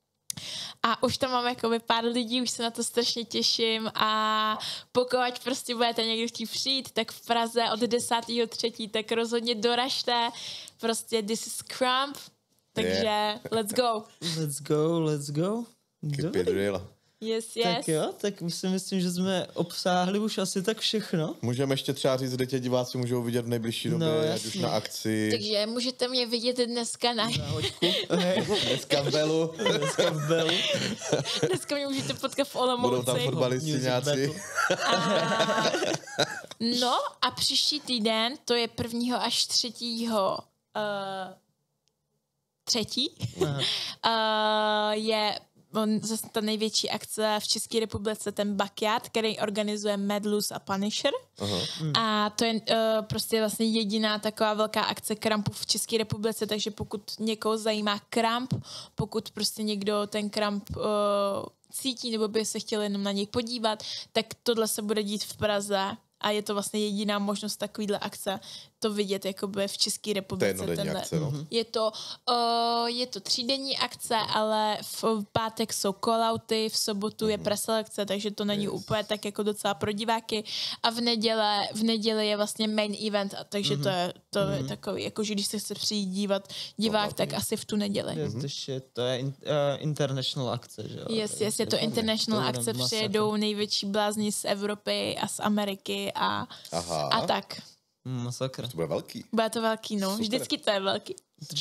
A už tam mám jakoby pár lidí, už se na to strašně těším a pokud prostě budete někdy chtít přijít, tak v Praze od desátého třetího tak rozhodně doražte. Prostě this is Krump, takže yeah. let's go. Let's go, let's go. Keep it real. Yes, yes. Tak jo, tak si myslím, že jsme obsáhli už asi tak všechno. Můžeme ještě třeba říct, kde tě diváci můžou vidět v nejbližší době, no, ať už na akci. Takže můžete mě vidět dneska na... Záhoďku. Dneska v Belu. Dneska v Belu. Dneska mě můžete potkat v Olomouci. Budou tam fotbalisti nějací. A... No a příští týden, to je prvního až třetího uh, třetí, uh, je zase ta největší akce v České republice, ten Backyard, který organizuje Mad Loose a Punisher. Uh-huh. A to je uh, prostě vlastně jediná taková velká akce krampů v České republice, takže pokud někoho zajímá kramp, pokud prostě někdo ten kramp uh, cítí nebo by se chtěl jenom na něj podívat, tak tohle se bude dít v Praze. A je to vlastně jediná možnost takovýhle akce to vidět jakoby v České republice. To je jednodenní akce, no. Je to, uh, je to třídenní akce, ale v pátek jsou callouty, v sobotu mm-hmm. je preselekce, takže to není yes. úplně tak jako docela pro diváky. A v neděle, v neděli je vlastně main event, a takže mm-hmm. to, je, to mm-hmm. je takový, jako že když se chce přijít dívat divák, no, tak asi v tu neděli. Yes, mm-hmm. To je in, uh, international akce, že jo? Yes, yes, je to international to akce, přijedou největší blázni z Evropy a z Ameriky a, a tak. Masakra. To bude velký. Bude to velký, no. Super. Vždycky to je velký.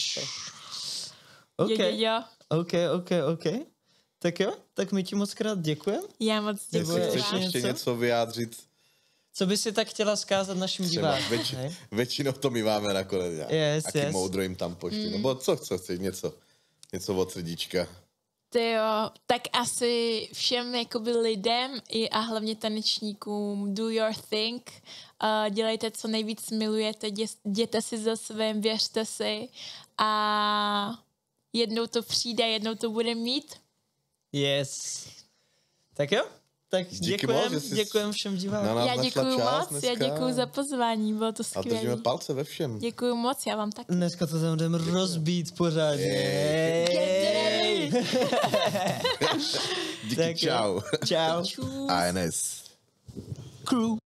OK, jo, jo, jo. OK, OK, OK. Tak jo, tak my ti moc krát děkujeme. Já moc děkuji. Jestli chceš ještě něco? něco vyjádřit. Co by si tak chtěla zkázat našim divákům? Větši, většinou to my máme nakonec. Yes, Aký yes. moudro jim tam pošli. Mm. Nebo co, co chceš, něco, něco od srdíčka. Ty jo, tak asi všem jakoby lidem i a hlavně tanečníkům do your thing. Uh, dělejte, co nejvíc milujete, dě, jděte si za svým, věřte si a jednou to přijde, jednou to bude mít. Yes. Tak jo, tak děkujem, děkujem všem divákům. Já děkuju moc, dneska. Já děkuju za pozvání, bylo to skvělé. A držíme palce ve všem. Děkuju moc, já vám taky. Dneska to tam jdeme rozbít pořádně. Jej. Díky, čau. Čau. A N S. Crew.